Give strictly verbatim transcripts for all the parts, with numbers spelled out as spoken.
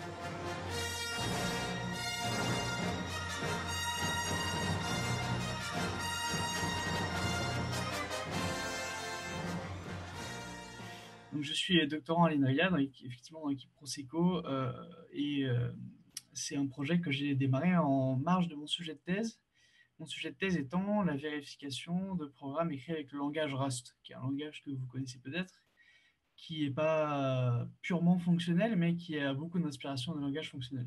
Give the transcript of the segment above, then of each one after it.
Donc, je suis doctorant à l'INRIA, dans effectivement dans l'équipe Prosecco, euh, et euh, c'est un projet que j'ai démarré en marge de mon sujet de thèse. Mon sujet de thèse étant la vérification de programmes écrits avec le langage Rust, qui est un langage que vous connaissez peut-être, qui n'est pas purement fonctionnel, mais qui a beaucoup d'inspiration de langage fonctionnel.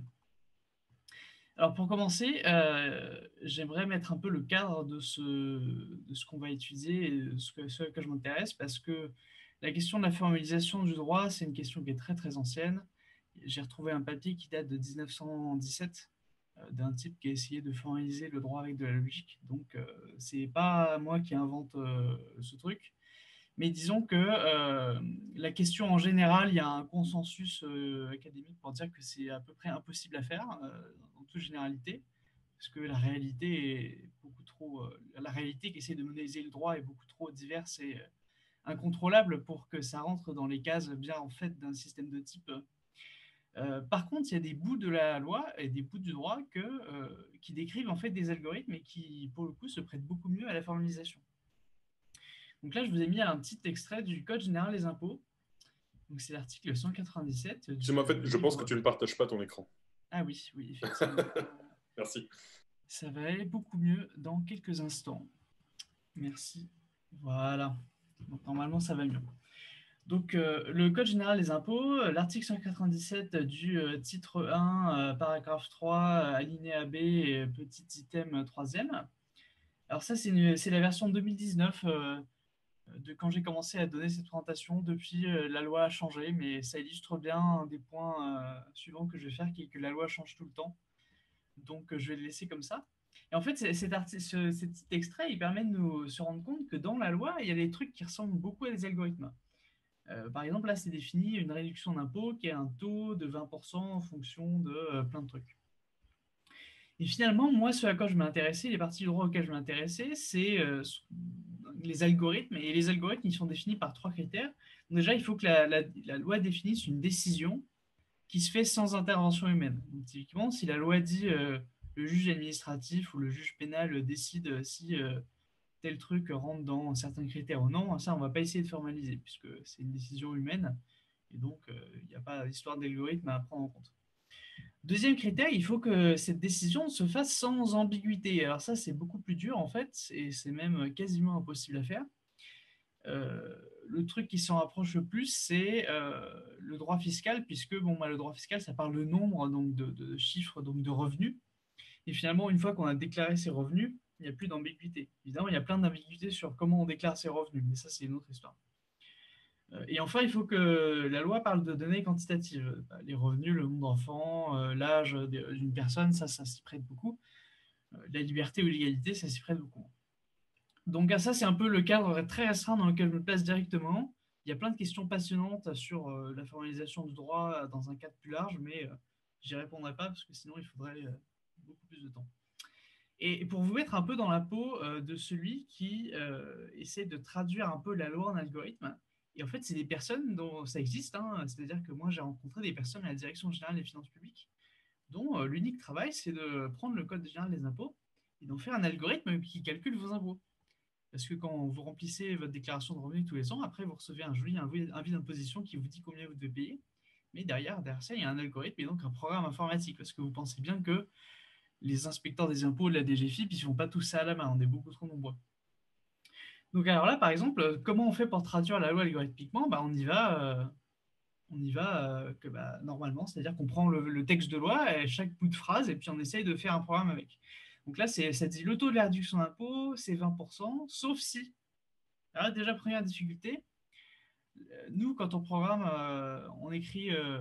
Alors pour commencer, euh, j'aimerais mettre un peu le cadre de ce, de ce qu'on va étudier et de ce, que, ce à quoi je m'intéresse, parce que la question de la formalisation du droit, c'est une question qui est très très ancienne. J'ai retrouvé un papier qui date de mille neuf cent dix-sept euh, d'un type qui a essayé de formaliser le droit avec de la logique. Donc euh, c'est pas moi qui invente euh, ce truc. Mais disons que euh, la question en général, il y a un consensus euh, académique pour dire que c'est à peu près impossible à faire, euh, en toute généralité, parce que la réalité est beaucoup trop, euh, la réalité qui essaie de modéliser le droit est beaucoup trop diverse et euh, incontrôlable pour que ça rentre dans les cases bien en fait d'un système de type. Euh, par contre, il y a des bouts de la loi et des bouts du droit que, euh, qui décrivent en fait des algorithmes et qui, pour le coup, se prêtent beaucoup mieux à la formalisation. Donc là, je vous ai mis un petit extrait du Code général des impôts. Donc c'est l'article cent quatre-vingt-dix-sept du En fait, je pense que livre. tu ne partages pas ton écran. Ah oui, oui, effectivement. Merci. Ça va aller beaucoup mieux dans quelques instants. Merci. Voilà. Donc normalement, ça va mieux. Donc, euh, le Code général des impôts, l'article cent quatre-vingt-dix-sept du euh, titre un, euh, paragraphe trois, euh, alinéa B, et petit item troisième. Alors ça, c'est la version deux mille dix-neuf euh, de quand j'ai commencé à donner cette présentation. Depuis, euh, la loi a changé, mais ça illustre bien un des points euh, suivants que je vais faire, qui est que la loi change tout le temps. Donc, euh, je vais le laisser comme ça. Et en fait, cet, article, ce, cet petit extrait, il permet de nous se rendre compte que dans la loi, il y a des trucs qui ressemblent beaucoup à des algorithmes. Euh, par exemple, là, c'est défini une réduction d'impôt qui est un taux de vingt pour cent en fonction de euh, plein de trucs. Et finalement, moi, ce à quoi je m'intéressais, les parties du droit auxquelles je m'intéressais, c'est euh, les algorithmes. Et les algorithmes, ils sont définis par trois critères. Donc déjà, il faut que la, la, la, loi définisse une décision qui se fait sans intervention humaine. Donc, typiquement, si la loi dit euh, le juge administratif ou le juge pénal décide si euh, tel truc rentre dans certains critères ou non, ça, on ne va pas essayer de formaliser, puisque c'est une décision humaine. Et donc, il euh, n'y a pas d'histoire d'algorithme à prendre en compte. Deuxième critère, il faut que cette décision se fasse sans ambiguïté. Alors ça, c'est beaucoup plus dur en fait, et c'est même quasiment impossible à faire. Euh, le truc qui s'en rapproche le plus, c'est euh, le droit fiscal, puisque bon, bah, le droit fiscal, ça parle de nombre, donc de, de chiffres, donc de revenus. Et finalement, une fois qu'on a déclaré ses revenus, il n'y a plus d'ambiguïté. Évidemment, il y a plein d'ambiguïtés sur comment on déclare ses revenus, mais ça, c'est une autre histoire. Et enfin, il faut que la loi parle de données quantitatives. Les revenus, le nombre d'enfants, euh, l'âge d'une personne, ça, ça s'y prête beaucoup. Euh, la liberté ou l'égalité, ça s'y prête beaucoup. Donc ça, c'est un peu le cadre très restreint dans lequel je me place directement. Il y a plein de questions passionnantes sur euh, la formalisation du droit dans un cadre plus large, mais euh, j'y répondrai pas parce que sinon, il faudrait euh, beaucoup plus de temps. Et pour vous mettre un peu dans la peau euh, de celui qui euh, essaie de traduire un peu la loi en algorithme, et en fait, c'est des personnes dont ça existe, hein, c'est-à-dire que moi, j'ai rencontré des personnes à la Direction générale des finances publiques dont euh, l'unique travail, c'est de prendre le Code général des impôts et d'en faire un algorithme qui calcule vos impôts. Parce que quand vous remplissez votre déclaration de revenus tous les ans, après, vous recevez un joli avis d'imposition qui vous dit combien vous devez payer. Mais derrière, derrière ça, il y a un algorithme et donc un programme informatique. Parce que vous pensez bien que les inspecteurs des impôts de la D G F I P, ils ne font pas tout ça à la main, on est beaucoup trop nombreux. Donc alors là, par exemple, comment on fait pour traduire la loi algorithmiquement? Bah, on y va, euh, on y va euh, que, bah, normalement, c'est-à-dire qu'on prend le, le, texte de loi, et chaque bout de phrase, et puis on essaye de faire un programme avec. Donc là, ça dit le taux de la réduction d'impôt, c'est vingt pour cent, sauf si. Alors déjà, première difficulté, nous, quand on programme, euh, on écrit euh,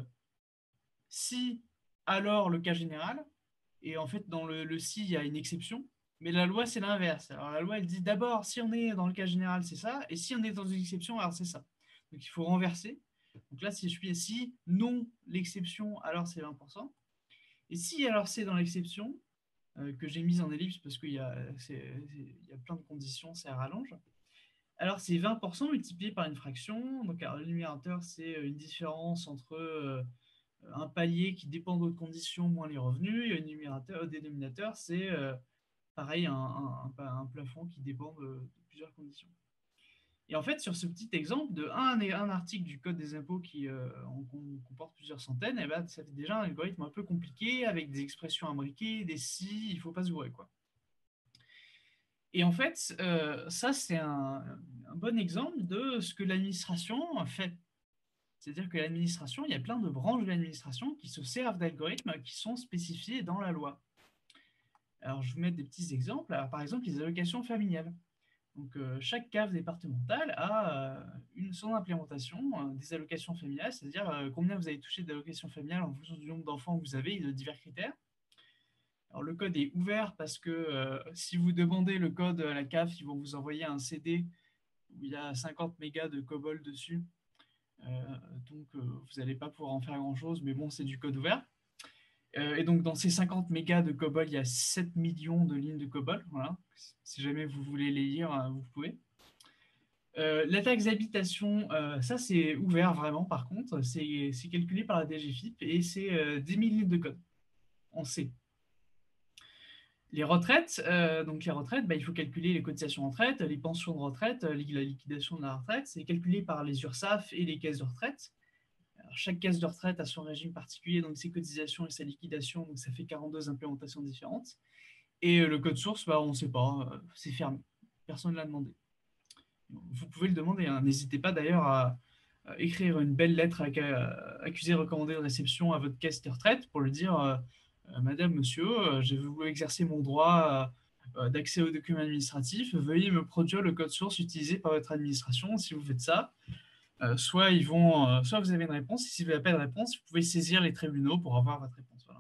si, alors le cas général, et en fait, dans le, le si, il y a une exception. Mais la loi, c'est l'inverse. Alors la loi, elle dit d'abord, si on est dans le cas général, c'est ça, et si on est dans une exception, alors c'est ça. Donc il faut renverser. Donc là, si je suis si non l'exception, alors c'est vingt pour cent. Et si alors c'est dans l'exception, euh, que j'ai mise en ellipse parce qu'il y, y a plein de conditions, ça rallonge, alors c'est vingt pour cent multiplié par une fraction. Donc alors, le numérateur, c'est une différence entre euh, un palier qui dépend d'autres conditions, moins les revenus, et un numérateur, un dénominateur, c'est euh, pareil, un, un, un, plafond qui dépend de, de plusieurs conditions. Et en fait, sur ce petit exemple de un, un article du Code des impôts qui euh, en comporte plusieurs centaines, et ben, ça fait déjà un algorithme un peu compliqué, avec des expressions imbriquées, des si, il ne faut pas se gourer, quoi. Et en fait, euh, ça, c'est un, un bon exemple de ce que l'administration fait. C'est-à-dire que l'administration, il y a plein de branches de l'administration qui se servent d'algorithmes qui sont spécifiés dans la loi. Alors, je vais vous mettre des petits exemples. Alors, par exemple, les allocations familiales. Donc, euh, chaque C A F départementale a euh, une, son implémentation euh, des allocations familiales, c'est-à-dire euh, combien vous avez touché d'allocations familiales en fonction du nombre d'enfants que vous avez et de divers critères. Alors, le code est ouvert parce que euh, si vous demandez le code à la C A F, ils vont vous envoyer un C D où il y a cinquante mégas de COBOL dessus. Euh, donc, euh, vous n'allez pas pouvoir en faire grand-chose, mais bon, c'est du code ouvert. Euh, et donc, dans ces cinquante mégas de COBOL, il y a sept millions de lignes de COBOL. Voilà. Si jamais vous voulez les lire, vous pouvez. Euh, la taxe d'habitation, euh, ça c'est ouvert vraiment par contre, c'est calculé par la D G F I P et c'est euh, dix mille lignes de code, on sait. Les retraites, euh, donc les retraites, bah, il faut calculer les cotisations de retraite, les pensions de retraite, la liquidation de la retraite, c'est calculé par les URSSAF et les caisses de retraite. Alors, chaque caisse de retraite a son régime particulier, donc ses cotisations et sa liquidation, donc ça fait quarante-deux implémentations différentes. Et le code source, bah, on ne sait pas, euh, c'est fermé, personne ne l'a demandé. Vous pouvez le demander, hein. N'hésitez pas d'ailleurs à, à écrire une belle lettre à, à, accusé recommandé de réception à votre caisse de retraite pour lui dire euh, euh, Madame, Monsieur, euh, j'ai voulu exercer mon droit euh, d'accès aux documents administratifs, veuillez me produire le code source utilisé par votre administration. Si vous faites ça, euh, soit, ils vont, euh, soit vous avez une réponse, et si vous n'avez pas de réponse, vous pouvez saisir les tribunaux pour avoir votre réponse. Voilà.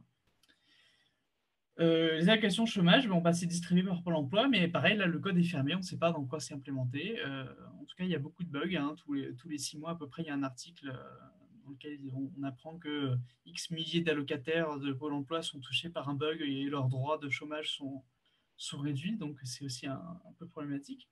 Euh, les allocations chômage, bon, bah, c'est distribué par Pôle emploi, mais pareil, là, le code est fermé, on ne sait pas dans quoi c'est implémenté. Euh, en tout cas, il y a beaucoup de bugs. Hein, tous, les, tous les six mois, à peu près, il y a un article euh, dans lequel on, on apprend que X milliers d'allocataires de Pôle emploi sont touchés par un bug et leurs droits de chômage sont, sont réduits, donc c'est aussi un, un peu problématique.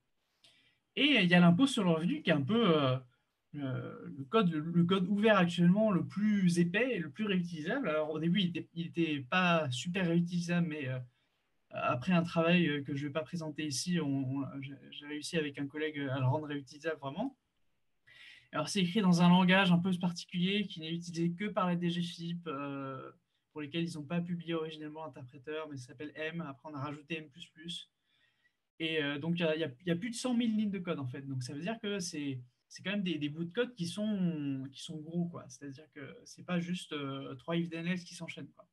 Et il y a l'impôt sur le revenu qui est un peu euh, euh, le, code, le code ouvert actuellement le plus épais et le plus réutilisable. Alors au début, il n'était était pas super réutilisable, mais euh, après un travail que je ne vais pas présenter ici, j'ai réussi avec un collègue à le rendre réutilisable vraiment. Alors c'est écrit dans un langage un peu particulier qui n'est utilisé que par la D G F I P, euh, pour lesquels ils n'ont pas publié originellement l'interpréteur, mais ça s'appelle M. Après on a rajouté M plus plus. Et euh, donc, il y, y, y a plus de cent mille lignes de code, en fait. Donc, ça veut dire que c'est quand même des, des bouts de code qui sont, qui sont gros, quoi. C'est-à-dire que c'est pas juste euh, trois if then else qui s'enchaînent, quoi.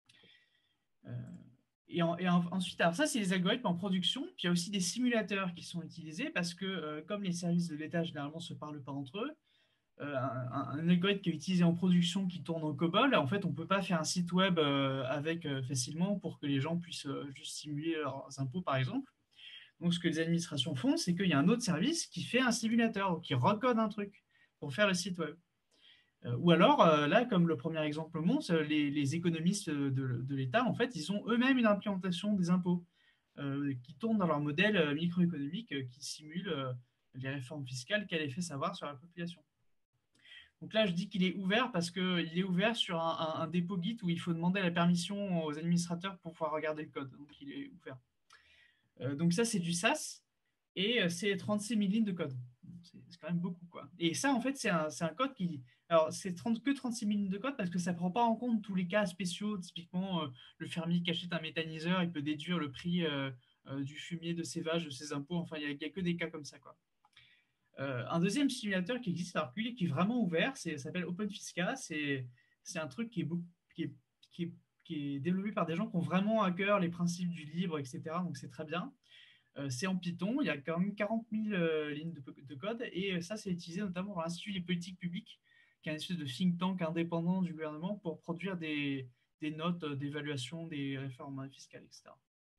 Euh, et, en, et en, ensuite, alors ça, c'est les algorithmes en production. Puis, il y a aussi des simulateurs qui sont utilisés parce que, euh, comme les services de l'État, généralement, ne se parlent pas entre eux, euh, un, un, algorithme qui est utilisé en production, qui tourne en COBOL, en fait, on ne peut pas faire un site web euh, avec euh, facilement pour que les gens puissent euh, juste simuler leurs impôts, par exemple. Donc, ce que les administrations font, c'est qu'il y a un autre service qui fait un simulateur, qui recode un truc pour faire le site web. Euh, ou alors, euh, là, comme le premier exemple montre, les, les économistes de, de l'État, en fait, ils ont eux-mêmes une implémentation des impôts euh, qui tourne dans leur modèle microéconomique euh, qui simule euh, les réformes fiscales qu'elle ait fait savoir sur la population. Donc là, je dis qu'il est ouvert parce qu'il est ouvert sur un, un, un dépôt Git où il faut demander la permission aux administrateurs pour pouvoir regarder le code. Donc, il est ouvert. Euh, donc ça, c'est du SaaS et euh, c'est trente-six mille lignes de code. C'est quand même beaucoup, quoi. Et ça, en fait, c'est un, un code qui... Alors, c'est que trente-six mille lignes de code parce que ça ne prend pas en compte tous les cas spéciaux. Typiquement, euh, le fermier qui achète un méthaniseur, il peut déduire le prix euh, euh, du fumier de ses vaches, de ses impôts. Enfin, il n'y a, a que des cas comme ça, quoi. Euh, un deuxième simulateur qui existe à Hercule, qui est vraiment ouvert, ça s'appelle OpenFisca. C'est un truc qui est, beaucoup, qui, est, qui, est, qui est développé par des gens qui ont vraiment à cœur les principes du libre, et cetera. Donc, c'est très bien. Euh, c'est en Python, il y a quand même quarante mille euh, lignes de, de, code, et ça, c'est utilisé notamment par l'Institut des politiques publiques, qui est un espèce de think tank indépendant du gouvernement pour produire des, des notes d'évaluation des réformes fiscales, et cetera.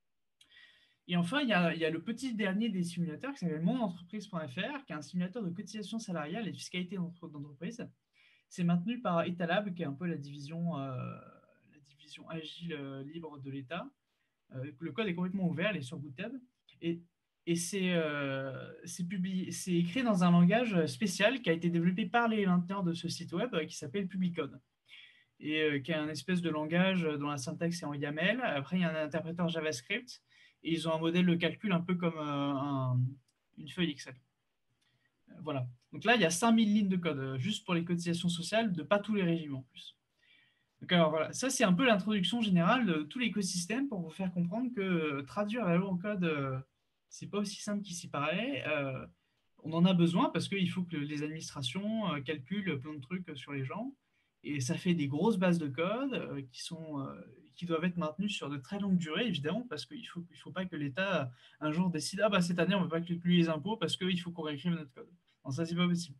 Et enfin, il y, a, il y a le petit dernier des simulateurs qui s'appelle mon entreprise point F R, qui est un simulateur de cotisation salariale et de fiscalité d'entreprise. C'est maintenu par Etalab, qui est un peu la division, euh, la division agile euh, libre de l'État. Euh, le code est complètement ouvert, il est sur GitHub. Et, et c'est euh, écrit dans un langage spécial qui a été développé par les mainteneurs de ce site web euh, qui s'appelle Publicode. et euh, qui est un espèce de langage dont la syntaxe est en YAML. Après, il y a un interpréteur JavaScript, et ils ont un modèle de calcul un peu comme euh, un, une feuille Excel. Euh, voilà. Donc là, il y a cinq mille lignes de code, euh, juste pour les cotisations sociales, de pas tous les régimes en plus. Donc alors voilà, ça c'est un peu l'introduction générale de tout l'écosystème pour vous faire comprendre que euh, traduire la loi en code, euh, c'est pas aussi simple qu'il s'y paraît. Euh, on en a besoin parce qu'il faut que les administrations euh, calculent plein de trucs sur les gens. Et ça fait des grosses bases de code euh, qui, sont, euh, qui doivent être maintenues sur de très longues durées, évidemment, parce qu'il ne faut, il faut pas que l'État, un jour, décide « Ah, bah, cette année, on ne veut pas calculer les impôts parce qu'il faut qu'on réécrive notre code. » Non, ça, c'est pas possible.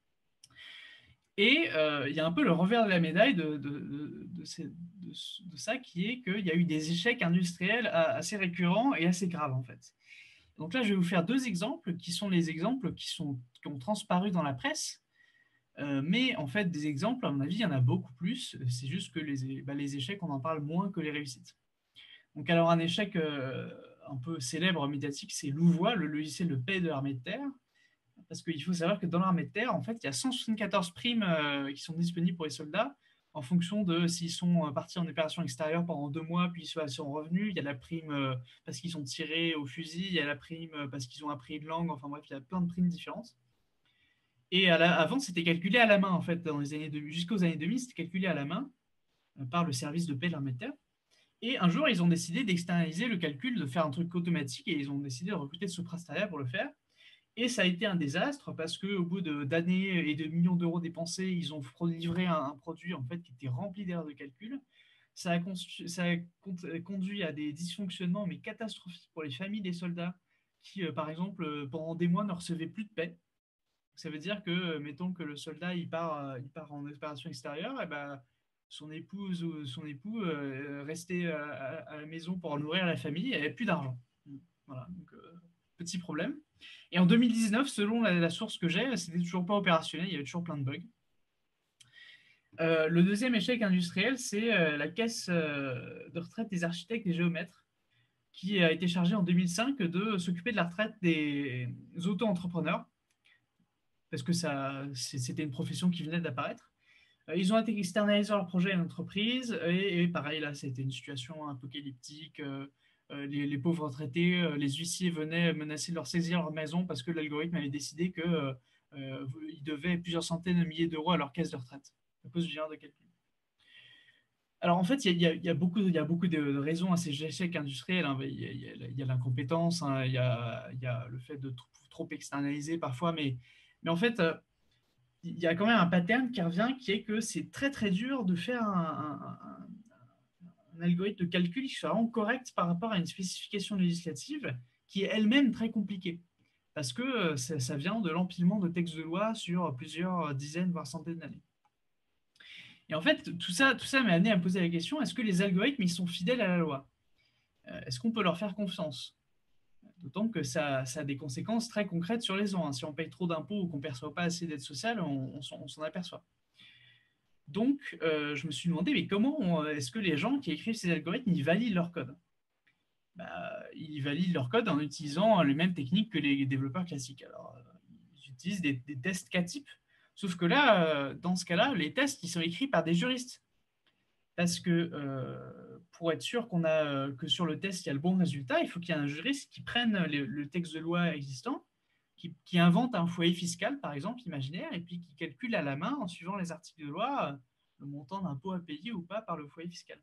Et euh, il y a un peu le revers de la médaille de, de, de, de, ces, de, de ça, qui est qu'il y a eu des échecs industriels assez récurrents et assez graves, en fait. Donc là, je vais vous faire deux exemples qui sont les exemples qui, sont, qui ont transparu dans la presse. Euh, mais en fait, des exemples, à mon avis, il y en a beaucoup plus. C'est juste que les, bah, les échecs, on en parle moins que les réussites. Donc alors, un échec euh, un peu célèbre, médiatique, c'est Louvois, le logiciel de paie de l'armée de terre. Parce qu'il faut savoir que dans l'armée de terre, en fait, il y a cent soixante-quatorze primes euh, qui sont disponibles pour les soldats en fonction de s'ils sont partis en opération extérieure pendant deux mois, puis ils sont revenus. Il y a la prime euh, parce qu'ils sont tirés au fusil, il y a la prime parce qu'ils ont appris une langue, enfin bref, il y a plein de primes différentes. Et à la, avant, c'était calculé à la main, en fait, dans les années jusqu'aux années deux mille, c'était calculé à la main euh, par le service de paie de l'armée de terre. Et un jour, ils ont décidé d'externaliser le calcul, de faire un truc automatique, et ils ont décidé de recruter de ce prestataire pour le faire. Et ça a été un désastre parce qu'au bout d'années et de millions d'euros dépensés, ils ont livré un, un, produit en fait, qui était rempli d'erreurs de calcul. Ça a, ça a, conduit à des dysfonctionnements mais catastrophiques pour les familles des soldats qui, euh, par exemple, pendant des mois ne recevaient plus de paie. Ça veut dire que, mettons que le soldat il part, il part en opération extérieure, et ben, son épouse ou son époux euh, restait à, à, la maison pour nourrir la famille et n'avait plus d'argent. Voilà, donc euh, petit problème. Et en deux mille dix-neuf, selon la, la source que j'ai, c'était toujours pas opérationnel, il y avait toujours plein de bugs. Euh, le deuxième échec industriel, c'est euh, la caisse euh, de retraite des architectes et géomètres, qui a été chargée en deux mille cinq de s'occuper de la retraite des auto-entrepreneurs, parce que ça, c'était une profession qui venait d'apparaître. Euh, ils ont externalisé leur projet à une entreprise, et, et pareil, là, c'était une situation apocalyptique. Euh, Euh, les, les pauvres retraités, euh, les huissiers venaient menacer de leur saisir leur maison parce que l'algorithme avait décidé qu'ils euh, euh, devaient plusieurs centaines de milliers d'euros à leur caisse de retraite à cause du genre de calcul. Alors en fait, il y, y, y a beaucoup, il y a beaucoup de, de raisons à ces échecs industriels. Hein. Il y a, y a l'incompétence, hein. il, y a, il y a le fait de trop, trop externaliser parfois, mais, mais en fait, euh, il y a quand même un pattern qui revient, qui est que c'est très très dur de faire un, un, un un algorithme de calcul qui soit vraiment correct par rapport à une spécification législative qui est elle-même très compliquée. Parce que ça, ça vient de l'empilement de textes de loi sur plusieurs dizaines, voire centaines d'années. Et en fait, tout ça, tout ça m'a amené à me poser la question, est-ce que les algorithmes, ils sont fidèles à la loi? Est-ce qu'on peut leur faire confiance? D'autant que ça, ça a des conséquences très concrètes sur les gens. Si on paye trop d'impôts ou qu'on ne perçoit pas assez d'aide sociale, on, on s'en aperçoit. Donc, euh, je me suis demandé, mais comment est-ce que les gens qui écrivent ces algorithmes, ils valident leur code? Bah, ils valident leur code en utilisant les mêmes techniques que les développeurs classiques. Alors, ils utilisent des, des tests K-type, sauf que là, dans ce cas-là, les tests, ils sont écrits par des juristes. Parce que euh, pour être sûr qu'on a, que sur le test, il y a le bon résultat, il faut qu'il y ait un juriste qui prenne le, le texte de loi existant, qui, qui invente un foyer fiscal, par exemple, imaginaire, et puis qui calcule à la main, en suivant les articles de loi, le montant d'impôt à payer ou pas par le foyer fiscal.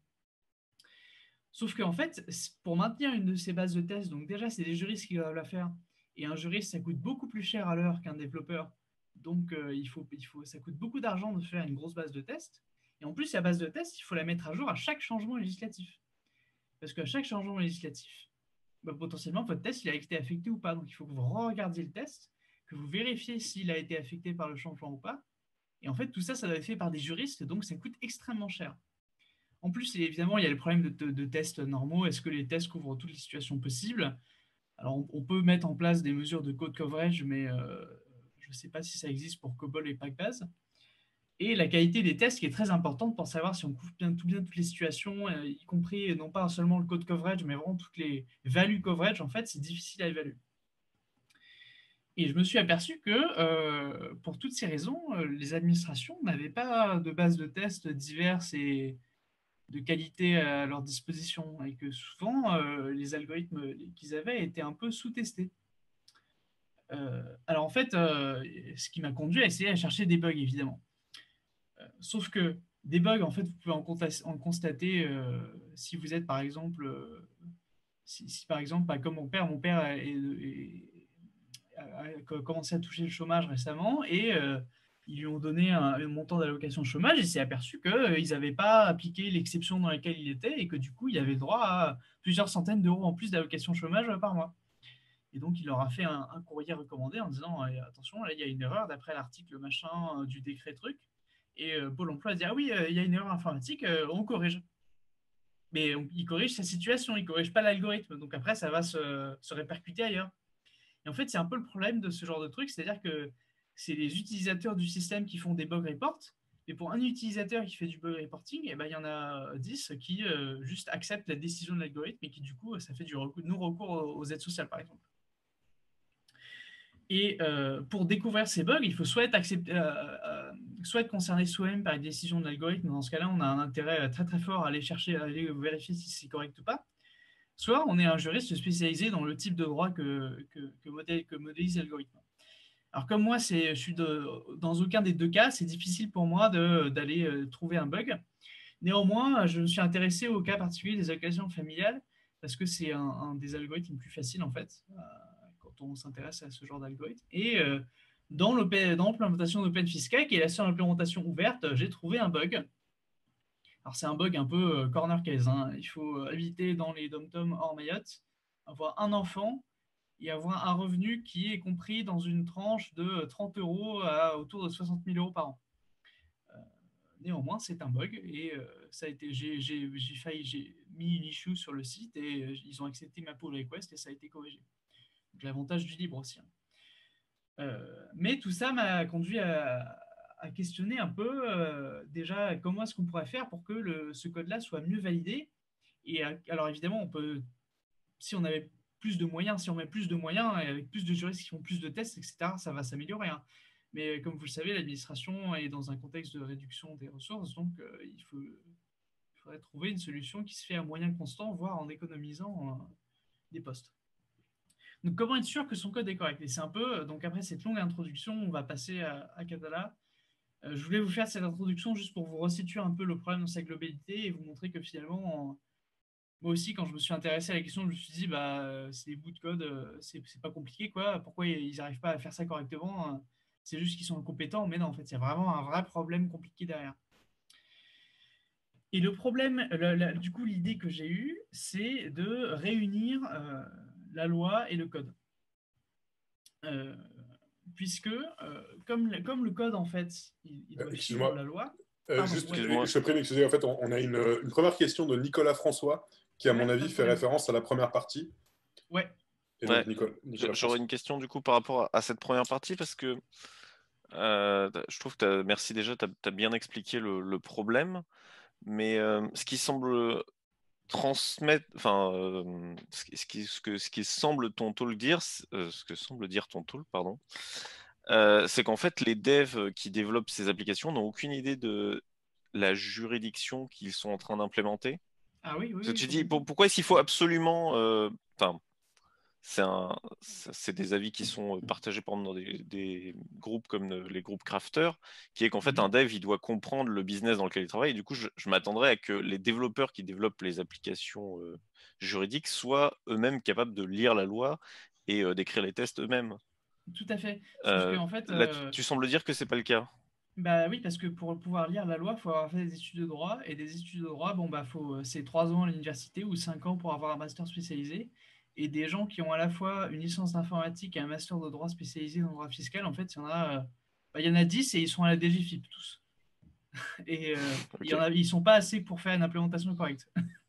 Sauf qu'en fait, pour maintenir une de ces bases de test, donc déjà, c'est des juristes qui doivent la faire, et un juriste, ça coûte beaucoup plus cher à l'heure qu'un développeur, donc euh, il faut, il faut, ça coûte beaucoup d'argent de faire une grosse base de test, et en plus, la base de test, il faut la mettre à jour à chaque changement législatif. Parce qu'à chaque changement législatif, bah, potentiellement, votre test, il a été affecté ou pas, donc il faut que vous regardiez le test, que vous vérifiez s'il a été affecté par le changement ou pas, et en fait, tout ça, ça doit être fait par des juristes, donc ça coûte extrêmement cher. En plus, évidemment, il y a le problème de, de, de tests normaux. Est-ce que les tests couvrent toutes les situations possibles? Alors, on, on peut mettre en place des mesures de code coverage, mais euh, je ne sais pas si ça existe pour COBOL et Packbase. Et la qualité des tests qui est très importante pour savoir si on couvre bien, tout bien toutes les situations, euh, y compris non pas seulement le code coverage, mais vraiment toutes les value coverage. En fait, c'est difficile à évaluer. Et je me suis aperçu que, euh, pour toutes ces raisons, euh, les administrations n'avaient pas de base de tests diverses et de qualité à leur disposition, et que souvent, euh, les algorithmes qu'ils avaient étaient un peu sous-testés. Euh, alors en fait, euh, ce qui m'a conduit à essayer à chercher des bugs, évidemment. Euh, sauf que des bugs, en fait, vous pouvez en, en constater euh, si vous êtes, par exemple, euh, si, si, par exemple, bah, comme mon père, mon père est, est, a, a commencé à toucher le chômage récemment, et euh, ils lui ont donné un, un montant d'allocation chômage, et s'est aperçu qu'ils euh, n'avaient pas appliqué l'exception dans laquelle il était, et que du coup, il avait le droit à plusieurs centaines d'euros en plus d'allocation chômage par mois. Et donc, il leur a fait un, un courrier recommandé en disant eh, attention, là, il y a une erreur d'après l'article machin euh, du décret truc. Et euh, Pôle emploi a dit ah oui, euh, il y a une erreur informatique, euh, on corrige. Mais on, il corrige sa situation, il corrige pas l'algorithme. Donc après, ça va se, se répercuter ailleurs. Et en fait, c'est un peu le problème de ce genre de truc, c'est-à-dire que c'est les utilisateurs du système qui font des bug reports. Et pour un utilisateur qui fait du bug reporting, eh ben, il y en a dix qui euh, juste acceptent la décision de l'algorithme et qui, du coup, ça fait du non-recours aux aides sociales, par exemple. Et euh, pour découvrir ces bugs, il faut soit être, accepté, euh, euh, soit être concerné soi-même par une décision de l'algorithme. Dans ce cas-là, on a un intérêt très très fort à aller chercher, à aller vérifier si c'est correct ou pas. Soit on est un juriste spécialisé dans le type de droit que, que, que, modèle, que modélise l'algorithme. Alors comme moi, je suis de, dans aucun des deux cas, c'est difficile pour moi d'aller euh, trouver un bug. Néanmoins, je me suis intéressé au cas particulier des allocations familiales parce que c'est un, un, des algorithmes plus faciles en fait. Euh, quand on s'intéresse à ce genre d'algorithme. Et euh, dans l'implémentation d'OpenFiscale, qui est la seule implémentation ouverte, j'ai trouvé un bug. Alors c'est un bug un peu euh, corner case. Hein. Il faut habiter dans les dom-toms hors Mayotte, avoir un enfant et avoir un revenu qui est compris dans une tranche de trente euros à autour de soixante mille euros par an. Euh, néanmoins, c'est un bug et euh, ça a été, j'ai, j'ai, j'ai failli, j'ai mis une issue sur le site et euh, ils ont accepté ma pull request et ça a été corrigé. Donc l'avantage du libre aussi. Hein. Euh, mais tout ça m'a conduit à, à, questionner un peu euh, déjà comment est-ce qu'on pourrait faire pour que le, ce code-là soit mieux validé. Et à, alors évidemment, on peut, si on avait plus de moyens, si on met plus de moyens et avec plus de juristes qui font plus de tests, et cetera, ça va s'améliorer. Hein. Mais comme vous le savez, l'administration est dans un contexte de réduction des ressources, donc euh, il, faut, il faudrait trouver une solution qui se fait à moyen constant, voire en économisant euh, des postes. Donc, comment être sûr que son code est correct? Et c'est un peu, donc après cette longue introduction, on va passer à, à Katala. Euh, je voulais vous faire cette introduction juste pour vous resituer un peu le problème dans sa globalité et vous montrer que finalement, en, moi aussi, quand je me suis intéressé à la question, je me suis dit, bah, c'est des bouts de code, euh, c'est pas compliqué, quoi. Pourquoi ils n'arrivent pas à faire ça correctement? C'est juste qu'ils sont incompétents, mais non, en fait, il y a vraiment un vrai problème compliqué derrière. Et le problème, le, le, du coup, l'idée que j'ai eue, c'est de réunir euh, la loi et le code. Euh, puisque, euh, comme, comme le code, en fait, il, il doit suivre la loi. Euh, juste, ouais. Je te prie d'excuser, en fait, on, on a une, une première question de Nicolas François, qui, à ouais, mon avis, fait référence à la première partie. Ouais. ouais. Nicolas, Nicolas J'aurais une question, du coup, par rapport à cette première partie, parce que euh, je trouve que, merci déjà, tu as, as bien expliqué le, le problème, mais euh, ce qui semble transmettre, enfin, euh, ce, qui, ce, que, ce qui semble ton tool dire, euh, ce que semble dire ton tool, pardon, euh, c'est qu'en fait, les devs qui développent ces applications n'ont aucune idée de la juridiction qu'ils sont en train d'implémenter. Ah oui, oui. Parce que oui, tu dis, pour, pourquoi est-ce qu'il faut absolument, enfin, euh, c'est des avis qui sont partagés par exemple, dans des, des groupes comme les groupes crafters, qui est qu'en fait, mmh. un dev, il doit comprendre le business dans lequel il travaille. Et du coup, je, je m'attendrais à que les développeurs qui développent les applications euh, juridiques soient eux-mêmes capables de lire la loi et euh, d'écrire les tests eux-mêmes. Tout à fait. Euh, que, en fait là, euh... tu, tu sembles dire que c'est pas le cas. Bah oui, parce que pour pouvoir lire la loi, il faut avoir fait des études de droit. Et des études de droit, bon, bah, faut, c'est trois ans à l'université ou cinq ans pour avoir un master spécialisé. Et des gens qui ont à la fois une licence d'informatique et un master de droit spécialisé dans le droit fiscal, en fait, il y en a, bah, il y en a dix et ils sont à la D G F I P tous. Et euh, okay. il y en a, ils ne sont pas assez pour faire une implémentation correcte.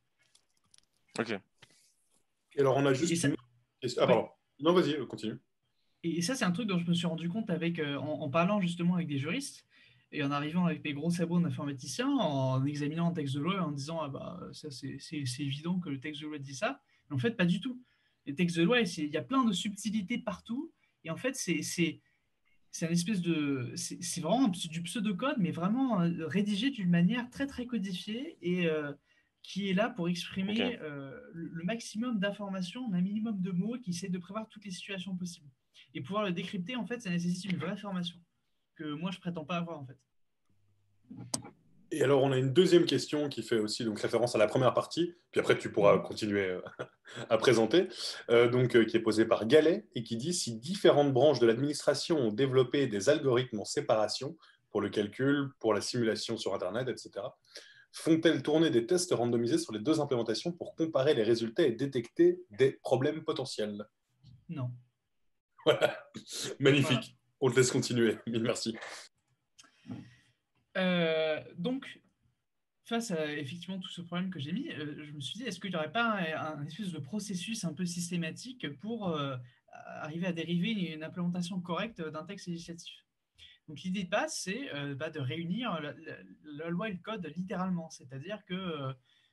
Ok. Et alors, on a juste ça... une... Ah, pardon. Ouais. Non, vas-y, continue. Et ça, c'est un truc dont je me suis rendu compte avec, euh, en, en parlant justement avec des juristes et en arrivant avec mes gros sabots d'informaticien, en examinant un texte de loi, en disant ah bah ça c'est évident que le texte de loi dit ça. Mais en fait, pas du tout. Les textes de loi, il y a plein de subtilités partout Et en fait, c'est, c'est, c'est une espèce de... C'est, c'est vraiment du pseudocode, mais vraiment euh, rédigé d'une manière très, très codifiée et euh, qui est là pour exprimer okay. euh, le, le maximum d'informations en un minimum de mots, qui essaie de prévoir toutes les situations possibles. Et pouvoir le décrypter, en fait, ça nécessite une vraie formation que moi, je prétends pas avoir, en fait. Et alors, on a une deuxième question qui fait aussi donc, référence à la première partie, puis après, tu pourras continuer à présenter, euh, donc, euh, qui est posée par Gallet, et qui dit « Si différentes branches de l'administration ont développé des algorithmes en séparation pour le calcul, pour la simulation sur Internet, et cetera, font-elles tourner des tests randomisés sur les deux implémentations pour comparer les résultats et détecter des problèmes potentiels ?» Non. Voilà. Magnifique. Voilà. On te laisse continuer. Mille merci. Euh, donc, face à effectivement tout ce problème que j'ai mis, euh, je me suis dit, est-ce qu'il n'y aurait pas un, un espèce de processus un peu systématique pour euh, arriver à dériver une, une implémentation correcte d'un texte législatif? Donc l'idée de base, c'est euh, bah, de réunir la, la, la loi et le code littéralement, c'est-à-dire que euh,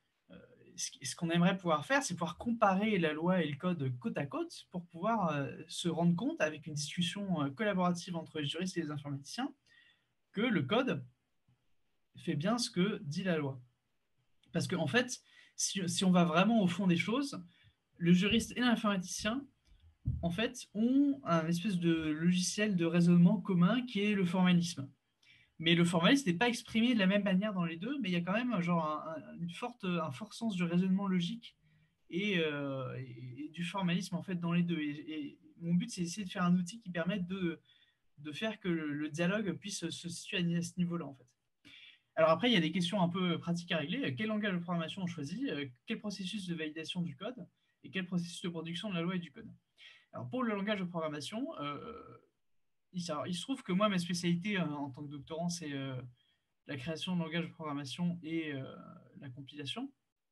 ce qu'on aimerait pouvoir faire, c'est pouvoir comparer la loi et le code côte à côte pour pouvoir euh, se rendre compte, avec une discussion euh, collaborative entre les juristes et les informaticiens, que le code fait bien ce que dit la loi. Parce qu'en en fait, si, si on va vraiment au fond des choses, le juriste et l'informaticien, en fait, ont un espèce de logiciel de raisonnement commun qui est le formalisme. Mais le formalisme n'est pas exprimé de la même manière dans les deux, mais il y a quand même genre un, un, une forte, un fort sens du raisonnement logique et, euh, et, et du formalisme en fait dans les deux. Et, et mon but, c'est d'essayer de faire un outil qui permette de, de faire que le, le dialogue puisse se situer à ce niveau-là en fait. Alors après, il y a des questions un peu pratiques à régler. Quel langage de programmation on choisit? Quel processus de validation du code? Et quel processus de production de la loi et du code? Alors pour le langage de programmation, euh, il, alors, il se trouve que moi, ma spécialité euh, en tant que doctorant, c'est euh, la création de langage de programmation et euh, la compilation,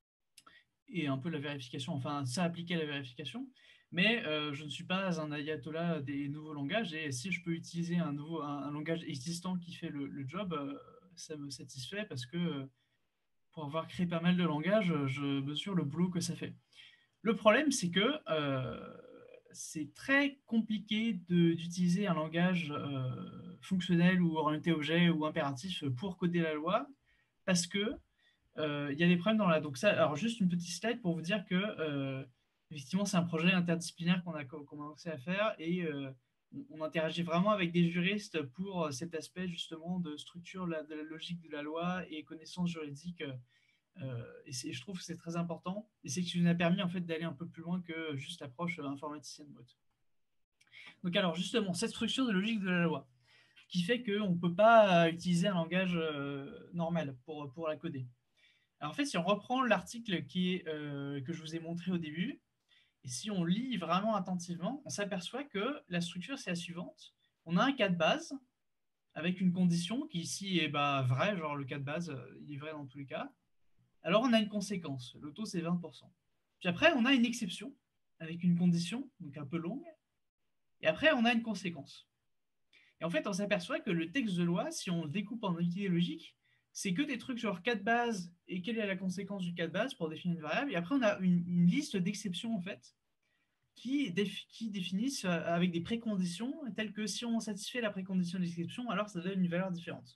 et un peu la vérification, enfin ça appliqué à la vérification. Mais euh, je ne suis pas un ayatollah des nouveaux langages, et si je peux utiliser un, nouveau, un, un langage existant qui fait le, le job, euh, ça me satisfait, parce que pour avoir créé pas mal de langages, je mesure le boulot que ça fait. Le problème, c'est que euh, c'est très compliqué d'utiliser un langage euh, fonctionnel ou orienté objet ou impératif pour coder la loi, parce que il euh, y a des problèmes dans la... Donc ça, alors juste une petite slide pour vous dire que euh, effectivement, c'est un projet interdisciplinaire qu'on a commencé à faire, et euh, on interagit vraiment avec des juristes pour cet aspect justement de structure de la, de la logique de la loi et connaissance juridique. Euh, et, et je trouve que c'est très important. Et c'est ce qui nous a permis en fait d'aller un peu plus loin que juste l'approche informaticienne brute. Donc alors justement, cette structure de logique de la loi qui fait qu'on ne peut pas utiliser un langage euh, normal pour, pour la coder. Alors en fait, si on reprend l'article qui est, euh, que je vous ai montré au début, et si on lit vraiment attentivement, on s'aperçoit que la structure, c'est la suivante. On a un cas de base avec une condition qui ici est bah, vraie, genre le cas de base, il est vrai dans tous les cas. Alors on a une conséquence, le taux c'est vingt pour cent. Puis après, on a une exception avec une condition, donc un peu longue, et après, on a une conséquence. Et en fait, on s'aperçoit que le texte de loi, si on le découpe en unités logiques, c'est que des trucs genre cas de base et quelle est la conséquence du cas de base pour définir une variable. Et après, on a une, une liste d'exceptions, en fait, qui, déf qui définissent avec des préconditions, telles que si on satisfait la précondition d'exception, alors ça donne une valeur différente.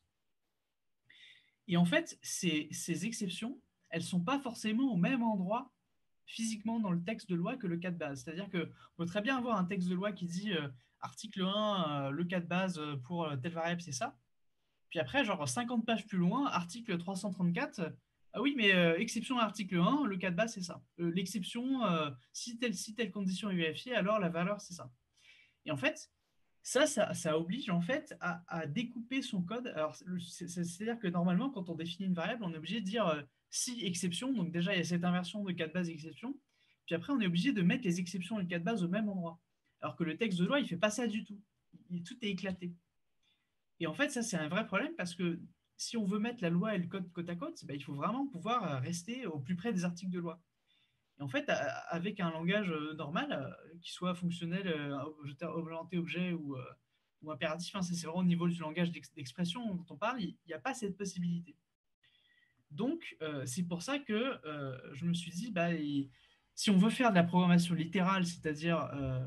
Et en fait, ces, ces exceptions, elles ne sont pas forcément au même endroit physiquement dans le texte de loi que le cas de base. C'est-à-dire qu'on peut très bien avoir un texte de loi qui dit euh, article un, euh, le cas de base pour euh, telle variable, c'est ça. Puis après, genre cinquante pages plus loin, article trois cent trente-quatre, euh, ah oui, mais euh, exception à article un, le cas de base, c'est ça. Euh, L'exception, euh, si, telle, si telle condition est vérifiée, alors la valeur, c'est ça. Et en fait, ça, ça, ça oblige en fait à, à découper son code. Alors, c'est-à-dire que normalement, quand on définit une variable, on est obligé de dire euh, si exception. Donc déjà, il y a cette inversion de cas de base exception. Puis après, on est obligé de mettre les exceptions et le cas de base au même endroit. Alors que le texte de loi, il ne fait pas ça du tout. Il, tout est éclaté. Et en fait, ça, c'est un vrai problème, parce que si on veut mettre la loi et le code côte à côte, ben, il faut vraiment pouvoir rester au plus près des articles de loi. Et en fait, avec un langage normal, qui soit fonctionnel, orienté objet ou, ou impératif, hein, c'est vraiment au niveau du langage d'expression dont on parle, il n'y a pas cette possibilité. Donc, euh, c'est pour ça que euh, je me suis dit, bah, il, si on veut faire de la programmation littérale, c'est-à-dire euh,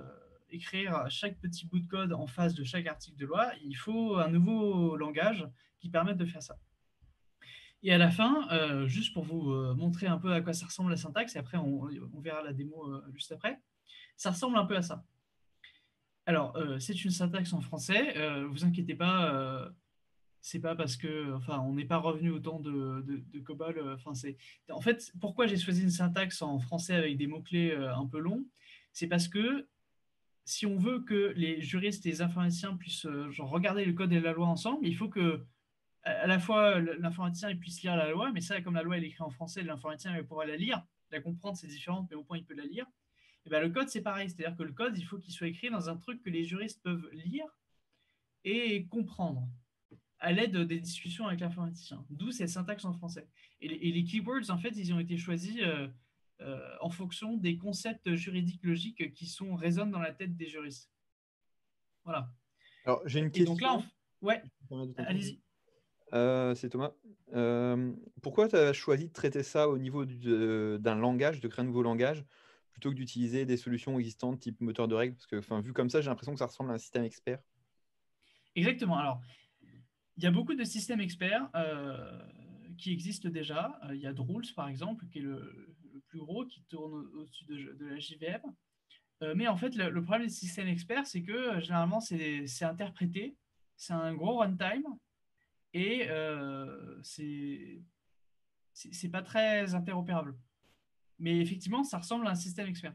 écrire chaque petit bout de code en face de chaque article de loi, il faut un nouveau langage qui permette de faire ça. Et à la fin, euh, juste pour vous euh, montrer un peu à quoi ça ressemble la syntaxe, et après on, on verra la démo euh, juste après, ça ressemble un peu à ça. Alors, euh, c'est une syntaxe en français, euh, vous inquiétez pas, euh, c'est pas parce que, enfin, on n'est pas revenu au temps de, de, de COBOL, euh, enfin, c'est... En fait, pourquoi j'ai choisi une syntaxe en français avec des mots-clés euh, un peu longs, c'est parce que si on veut que les juristes et les informaticiens puissent euh, genre, regarder le code et la loi ensemble, il faut que à la fois l'informaticien il puisse lire la loi, mais ça, comme la loi elle est écrite en français, l'informaticien va pouvoir la lire, la comprendre, c'est différent, mais au point il peut la lire. Et ben, le code, c'est pareil, c'est-à-dire que le code, il faut qu'il soit écrit dans un truc que les juristes peuvent lire et comprendre à l'aide des discussions avec l'informaticien. D'où cette syntaxe en français. Et les, et les keywords, en fait, ils ont été choisis euh, euh, en fonction des concepts juridiques logiques qui sont, résonnent dans la tête des juristes. Voilà. Alors, j'ai une et question. Donc là, on... ouais, allez-y. Euh, c'est Thomas. Euh, pourquoi tu as choisi de traiter ça au niveau d'un langage, de créer un nouveau langage, plutôt que d'utiliser des solutions existantes type moteur de règles? Parce que, vu comme ça, j'ai l'impression que ça ressemble à un système expert. Exactement. Alors, il y a beaucoup de systèmes experts euh, qui existent déjà. Euh, il y a Drools, par exemple, qui est le, le plus gros, qui tourne au-dessus de, de la J V M. Euh, mais en fait, le, le problème des systèmes experts, c'est que euh, généralement, c'est interprété, c'est un gros runtime, et euh, c'est c'est pas très interopérable. Mais effectivement, ça ressemble à un système expert.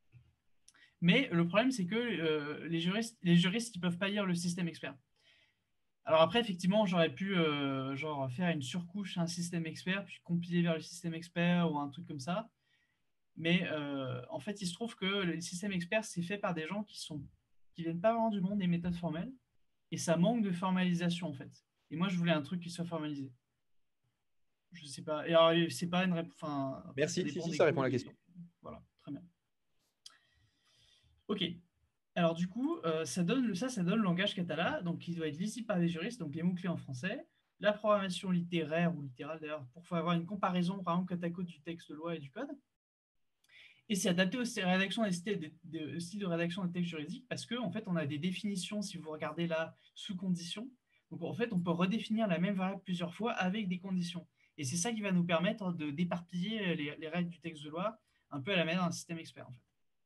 Mais le problème, c'est que euh, les juristes, les juristes, ils peuvent pas lire le système expert. Alors après, effectivement, j'aurais pu euh, genre faire une surcouche à un système expert, puis compiler vers le système expert ou un truc comme ça. Mais euh, en fait, il se trouve que le système expert, c'est fait par des gens qui sont qui viennent pas vraiment du monde des méthodes formelles, et ça manque de formalisation en fait. Et moi, je voulais un truc qui soit formalisé. Je sais pas. Et alors, c'est pas une réponse. Enfin, merci. Ça si, si, ça répond à la question. Et... Voilà, très bien. Ok. Alors du coup, euh, ça donne ça, ça donne le langage Catala, donc qui doit être lisible par les juristes, donc les mots-clés en français, la programmation littéraire ou littérale d'ailleurs, pour avoir une comparaison par exemple côte à côte du texte de loi et du code. Et c'est adapté aux rédactions des styles de, styles de rédaction des textes juridiques parce qu'en en fait, on a des définitions, si vous regardez là, sous conditions. Donc en fait, on peut redéfinir la même variable plusieurs fois avec des conditions. Et c'est ça qui va nous permettre de d'éparpiller les, les règles du texte de loi un peu à la manière d'un système expert en fait.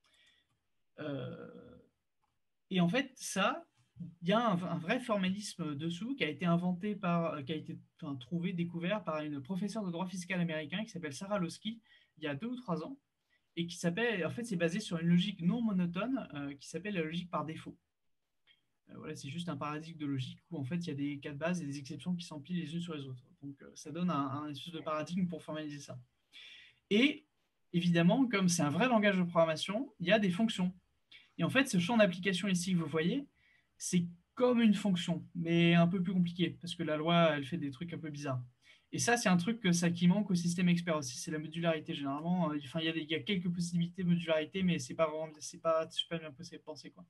Euh, Et en fait, ça, il y a un, un, vrai formalisme dessous qui a été inventé par, qui a été enfin, trouvé, découvert par une professeure de droit fiscal américain qui s'appelle Sarah Losky il y a deux ou trois ans et qui s'appelle, en fait, c'est basé sur une logique non monotone euh, qui s'appelle la logique par défaut. Euh, voilà, c'est juste un paradigme de logique où en fait il y a des cas de base et des exceptions qui s'empilent les unes sur les autres. Donc euh, ça donne un, un espèce de paradigme pour formaliser ça. Et évidemment, comme c'est un vrai langage de programmation, il y a des fonctions. Et en fait, ce champ d'application ici que vous voyez, c'est comme une fonction, mais un peu plus compliqué, parce que la loi, elle fait des trucs un peu bizarres. Et ça, c'est un truc que ça, qui manque au système expert aussi, c'est la modularité généralement. Euh, enfin, il y a des, il y a quelques possibilités de modularité, mais c'est pas vraiment, c'est pas super bien pensé, quoi.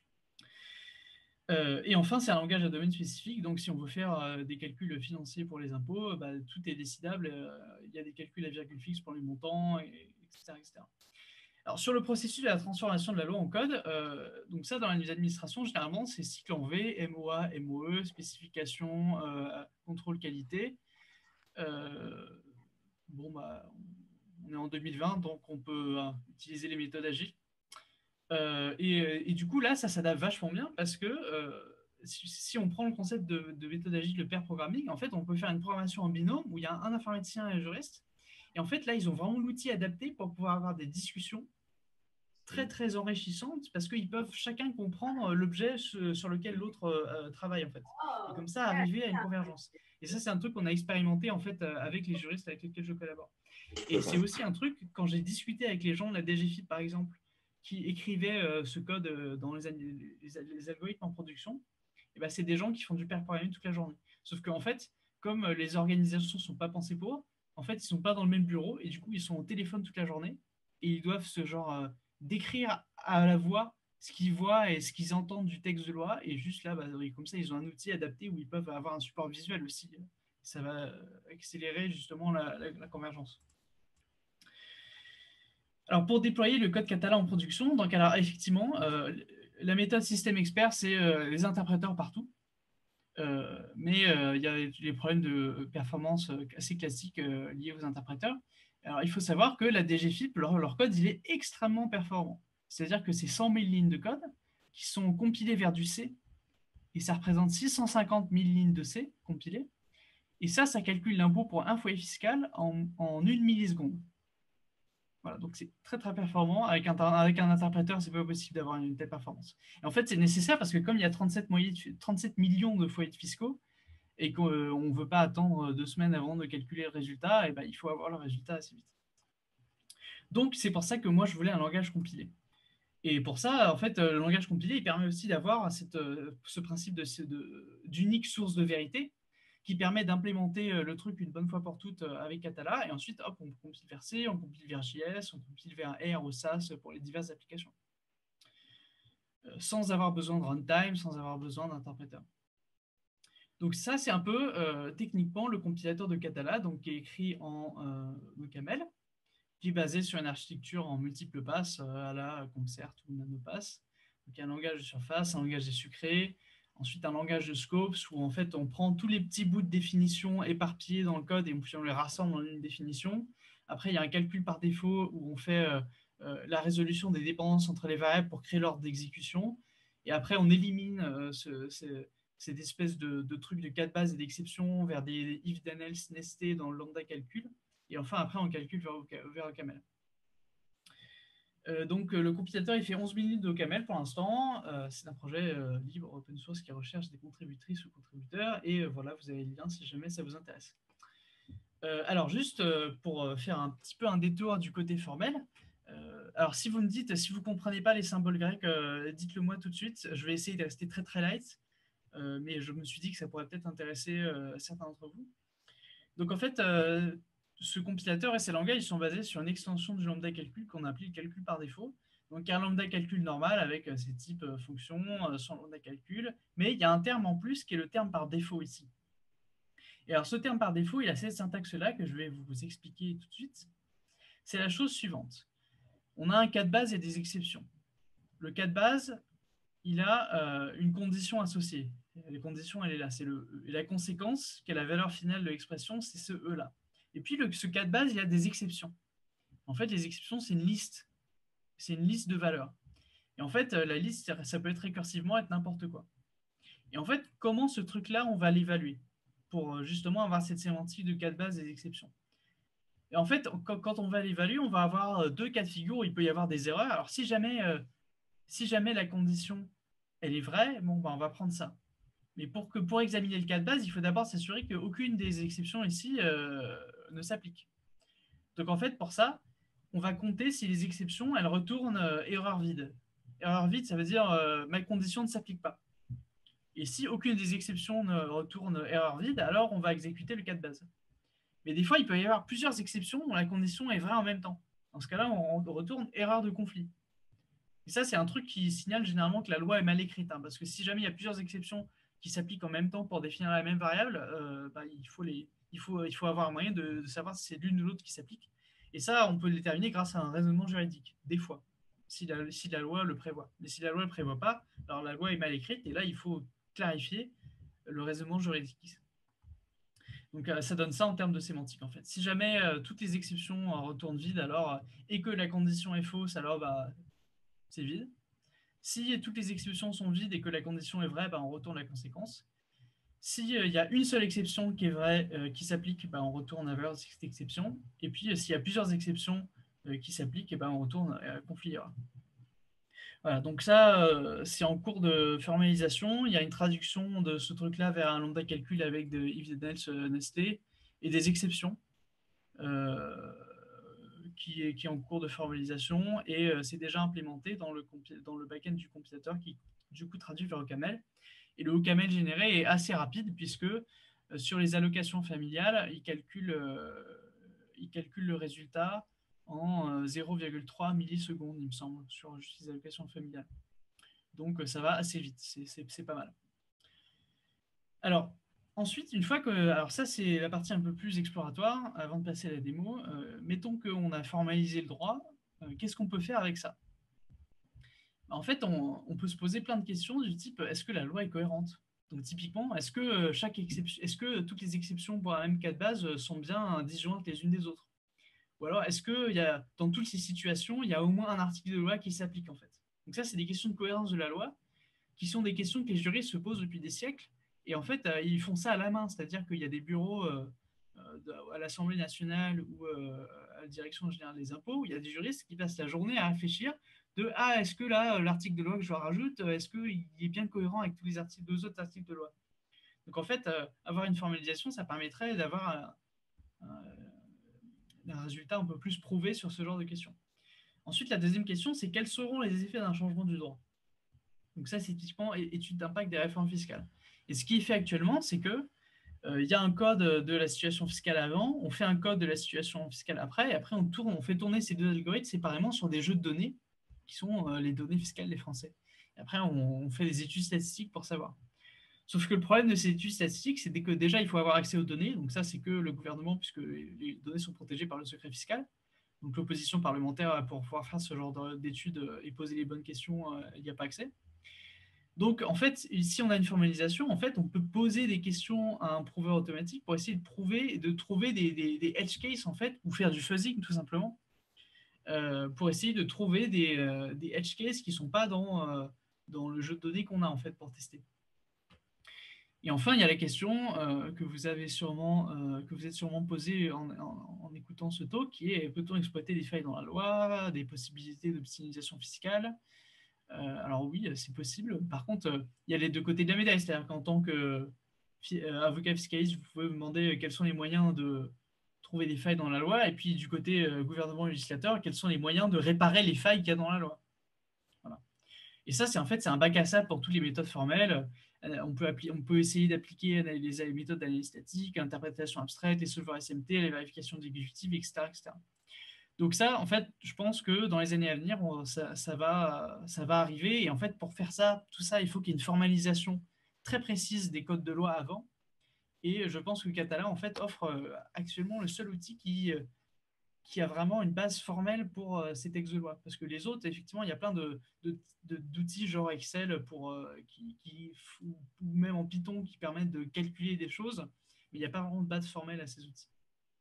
Euh, et enfin, c'est un langage à domaine spécifique, donc si on veut faire euh, des calculs financiers pour les impôts, bah, tout est décidable. Euh, il y a des calculs à virgule fixe pour les montants, et, etc., et cetera. Alors, sur le processus de la transformation de la loi en code, euh, donc ça, dans les administrations, généralement, c'est cycle en V, M O A, M O E, spécification, euh, contrôle qualité. Euh, bon, bah, on est en deux mille vingt, donc on peut euh, utiliser les méthodes agiles. Euh, et, et du coup, là, ça s'adapte vachement bien parce que euh, si, si on prend le concept de, de méthode agile, de pair programming, en fait, on peut faire une programmation en binôme où il y a un informaticien et un juriste. Et en fait, là, ils ont vraiment l'outil adapté pour pouvoir avoir des discussions très, très enrichissantes parce qu'ils peuvent chacun comprendre l'objet sur lequel l'autre euh, travaille, en fait. Et comme ça, arriver à une convergence. Et ça, c'est un truc qu'on a expérimenté, en fait, avec les juristes avec lesquels je collabore. Et c'est aussi un truc, quand j'ai discuté avec les gens de la D G F I P, par exemple, qui écrivaient euh, ce code euh, dans les, les, les algorithmes en production, et ben, c'est des gens qui font du pair programming toute la journée. Sauf qu'en fait, comme les organisations ne sont pas pensées pour eux, en fait, ils ne sont pas dans le même bureau et du coup, ils sont au téléphone toute la journée et ils doivent se genre euh, décrire à la voix ce qu'ils voient et ce qu'ils entendent du texte de loi. Et juste là, bah, comme ça, ils ont un outil adapté où ils peuvent avoir un support visuel aussi. Ça va accélérer justement la, la, la convergence. Alors, pour déployer le code Catala en production, donc alors effectivement, euh, la méthode système expert, c'est euh, les interpréteurs partout. Euh, mais euh, il y a les problèmes de performance assez classiques euh, liés aux interpréteurs. Alors, il faut savoir que la D G F I P, leur, leur code, il est extrêmement performant. C'est-à-dire que c'est cent mille lignes de code qui sont compilées vers du C, et ça représente six cent cinquante mille lignes de C compilées. Et ça, ça calcule l'impôt pour un foyer fiscal en, en une milliseconde. Voilà, donc c'est très très performant. Avec un, avec un interpréteur, c'est pas possible d'avoir une telle performance. Et en fait, c'est nécessaire parce que comme il y a trente-sept, trente-sept millions de foyers fiscaux et qu'on ne veut pas attendre deux semaines avant de calculer le résultat, et ben, il faut avoir le résultat assez vite. Donc c'est pour ça que moi je voulais un langage compilé. Et pour ça, en fait, le langage compilé, il permet aussi d'avoir ce principe d'unique source de vérité qui permet d'implémenter le truc une bonne fois pour toutes avec Catala, et ensuite, hop, on compile vers C, on compile vers J S, on compile vers R ou S A S pour les diverses applications. Sans avoir besoin de runtime, sans avoir besoin d'interpréteur. Donc ça, c'est un peu, euh, techniquement, le compilateur de Catala, donc, qui est écrit en euh, Camel, qui est basé sur une architecture en multiples passes, euh, à la Concert ou NanoPass. Donc il y a un langage de surface, un langage des sucrés, ensuite un langage de scopes où en fait on prend tous les petits bouts de définition éparpillés dans le code et on les rassemble dans une définition. Après il y a un calcul par défaut où on fait euh, euh, la résolution des dépendances entre les variables pour créer l'ordre d'exécution. Et après on élimine euh, ce, ce, cette espèce de, de trucs de cas de base et d'exception vers des if then else nestés dans le lambda calcul. Et enfin après on calcule vers, vers le camel. Euh, donc, euh, le compilateur, il fait onze minutes de Camel pour l'instant. Euh, c'est un projet euh, libre, open source, qui recherche des contributrices ou contributeurs. Et euh, voilà, vous avez le lien si jamais ça vous intéresse. Euh, alors, juste euh, pour faire un petit peu un détour du côté formel. Euh, alors, si vous me dites, si vous ne comprenez pas les symboles grecs, euh, dites-le moi tout de suite. Je vais essayer de rester très très light. Euh, mais je me suis dit que ça pourrait peut-être intéresser euh, certains d'entre vous. Donc, en fait, euh, ce compilateur et ces langages ils sont basés sur une extension du lambda calcul qu'on appelle le calcul par défaut. Donc, il y a un lambda calcul normal avec euh, ces types euh, fonctions, euh, sans lambda calcul, mais il y a un terme en plus qui est le terme par défaut ici. Et alors, ce terme par défaut, il a cette syntaxe-là que je vais vous expliquer tout de suite. C'est la chose suivante. On a un cas de base et des exceptions. Le cas de base, il a euh, une condition associée. La condition, elle est là, c'est le E. Et la conséquence, qui est la valeur finale de l'expression, c'est ce E-là. Et puis, le, ce cas de base, il y a des exceptions. En fait, les exceptions, c'est une liste. C'est une liste de valeurs. Et en fait, la liste, ça peut être récursivement être n'importe quoi. Et en fait, comment ce truc-là, on va l'évaluer pour justement avoir cette sémantique de cas de base et des exceptions. Et en fait, quand on va l'évaluer, on va avoir deux cas de figure où il peut y avoir des erreurs. Alors, si jamais, euh, si jamais la condition, elle est vraie, bon, ben, on va prendre ça. Mais pour, que, pour examiner le cas de base, il faut d'abord s'assurer qu'aucune des exceptions ici euh, ne s'applique. Donc en fait, pour ça, on va compter si les exceptions, elles retournent euh, erreur vide. Erreur vide, ça veut dire euh, ma condition ne s'applique pas. Et si aucune des exceptions ne retourne erreur vide, alors on va exécuter le cas de base. Mais des fois, il peut y avoir plusieurs exceptions dont la condition est vraie en même temps. Dans ce cas-là, on retourne erreur de conflit. Et ça, c'est un truc qui signale généralement que la loi est mal écrite. Hein, parce que si jamais il y a plusieurs exceptions qui s'appliquent en même temps pour définir la même variable, euh, bah, il, faut les, il, faut, il faut avoir un moyen de, de savoir si c'est l'une ou l'autre qui s'applique. Et ça, on peut le déterminer grâce à un raisonnement juridique, des fois, si la, si la loi le prévoit. Mais si la loi ne le prévoit pas, alors la loi est mal écrite, et là, il faut clarifier le raisonnement juridique. Donc, euh, ça donne ça en termes de sémantique, en fait. Si jamais euh, toutes les exceptions euh, retournent vides, alors, euh, et que la condition est fausse, alors bah, c'est vide. Si toutes les exceptions sont vides et que la condition est vraie, bah, on retourne la conséquence. S'il euh, y a une seule exception qui est vraie, euh, qui s'applique, bah, on retourne la valeur de cette exception. Et puis, euh, s'il y a plusieurs exceptions euh, qui s'appliquent, bah, on retourne à conflit. Voilà, donc ça, euh, c'est en cours de formalisation. Il y a une traduction de ce truc-là vers un lambda calcul avec de if then else nesté et des exceptions euh, qui, est, qui est en cours de formalisation. Et euh, c'est déjà implémenté dans le, dans le back-end du compilateur qui, du coup, traduit vers OCaml. Et le OCaml généré est assez rapide puisque euh, sur les allocations familiales, il calcule, euh, il calcule le résultat en zéro virgule trois millisecondes, il me semble, sur juste les allocations familiales. Donc ça va assez vite, c'est pas mal. Alors, ensuite, une fois que... Alors ça, c'est la partie un peu plus exploratoire, avant de passer à la démo. Euh, mettons qu'on a formalisé le droit, Euh, qu'est-ce qu'on peut faire avec ça? En fait, on, on peut se poser plein de questions du type, est-ce que la loi est cohérente? Donc typiquement, est-ce que, chaque exception, est-ce que toutes les exceptions pour un même cas de base sont bien disjointes les unes des autres? Ou alors, est-ce que y a, dans toutes ces situations, il y a au moins un article de loi qui s'applique en fait? Donc ça, c'est des questions de cohérence de la loi, qui sont des questions que les juristes se posent depuis des siècles. Et en fait, euh, ils font ça à la main, c'est-à-dire qu'il y a des bureaux euh, euh, à l'Assemblée nationale ou euh, à la Direction générale des impôts, où il y a des juristes qui passent la journée à réfléchir de « Ah, est-ce que là, l'article de loi que je rajoute, est-ce qu'il est bien cohérent avec tous les articles, deux autres articles de loi ?» Donc en fait, euh, avoir une formalisation, ça permettrait d'avoir un, un, un résultat un peu plus prouvé sur ce genre de questions. Ensuite, la deuxième question, c'est quels seront les effets d'un changement du droit? Donc ça, c'est typiquement étude d'impact des réformes fiscales. Et ce qui est fait actuellement, c'est que euh, il y a un code de la situation fiscale avant, on fait un code de la situation fiscale après, et après on, tourne, on fait tourner ces deux algorithmes séparément sur des jeux de données, qui sont euh, les données fiscales des Français. Et après, on, on fait des études statistiques pour savoir. Sauf que le problème de ces études statistiques, c'est que déjà, il faut avoir accès aux données. Donc ça, c'est que le gouvernement, puisque les données sont protégées par le secret fiscal. Donc l'opposition parlementaire, pour pouvoir faire ce genre d'études et poser les bonnes questions, il n'y a pas accès. Donc, en fait, si on a une formalisation, en fait, on peut poser des questions à un prouveur automatique pour essayer de prouver et de trouver des, des, des edge cases, en fait, ou faire du fuzzing, tout simplement, euh, pour essayer de trouver des, euh, des edge cases qui ne sont pas dans, euh, dans le jeu de données qu'on a, en fait, pour tester. Et enfin, il y a la question euh, que vous avez sûrement, euh, que vous êtes sûrement posée en, en, en écoutant ce talk, qui est peut-on exploiter des failles dans la loi, des possibilités d'optimisation fiscale? Euh, alors oui, c'est possible. Par contre, euh, il y a les deux côtés de la médaille. C'est-à-dire qu'en tant qu'avocat euh, fiscaliste, vous pouvez vous demander quels sont les moyens de trouver des failles dans la loi. Et puis du côté euh, gouvernement législateur, quels sont les moyens de réparer les failles qu'il y a dans la loi. Voilà. Et ça, c'est en fait c'est un bac à sable pour toutes les méthodes formelles. Euh, on, peut on peut essayer d'appliquer les, les méthodes d'analyse statique, l'interprétation abstraite, les solveurs S M T, les vérifications d'exécutif, et cetera, et cetera. Donc ça, en fait, je pense que dans les années à venir, on, ça, ça, va, ça va arriver. Et en fait, pour faire ça, tout ça, il faut qu'il y ait une formalisation très précise des codes de loi avant. Et je pense que Catala, en fait, offre euh, actuellement le seul outil qui, euh, qui a vraiment une base formelle pour euh, ces textes de loi. Parce que les autres, effectivement, il y a plein de, de, de, d'outils genre Excel pour, euh, qui, qui, ou même en Python qui permettent de calculer des choses, mais il n'y a pas vraiment de base formelle à ces outils.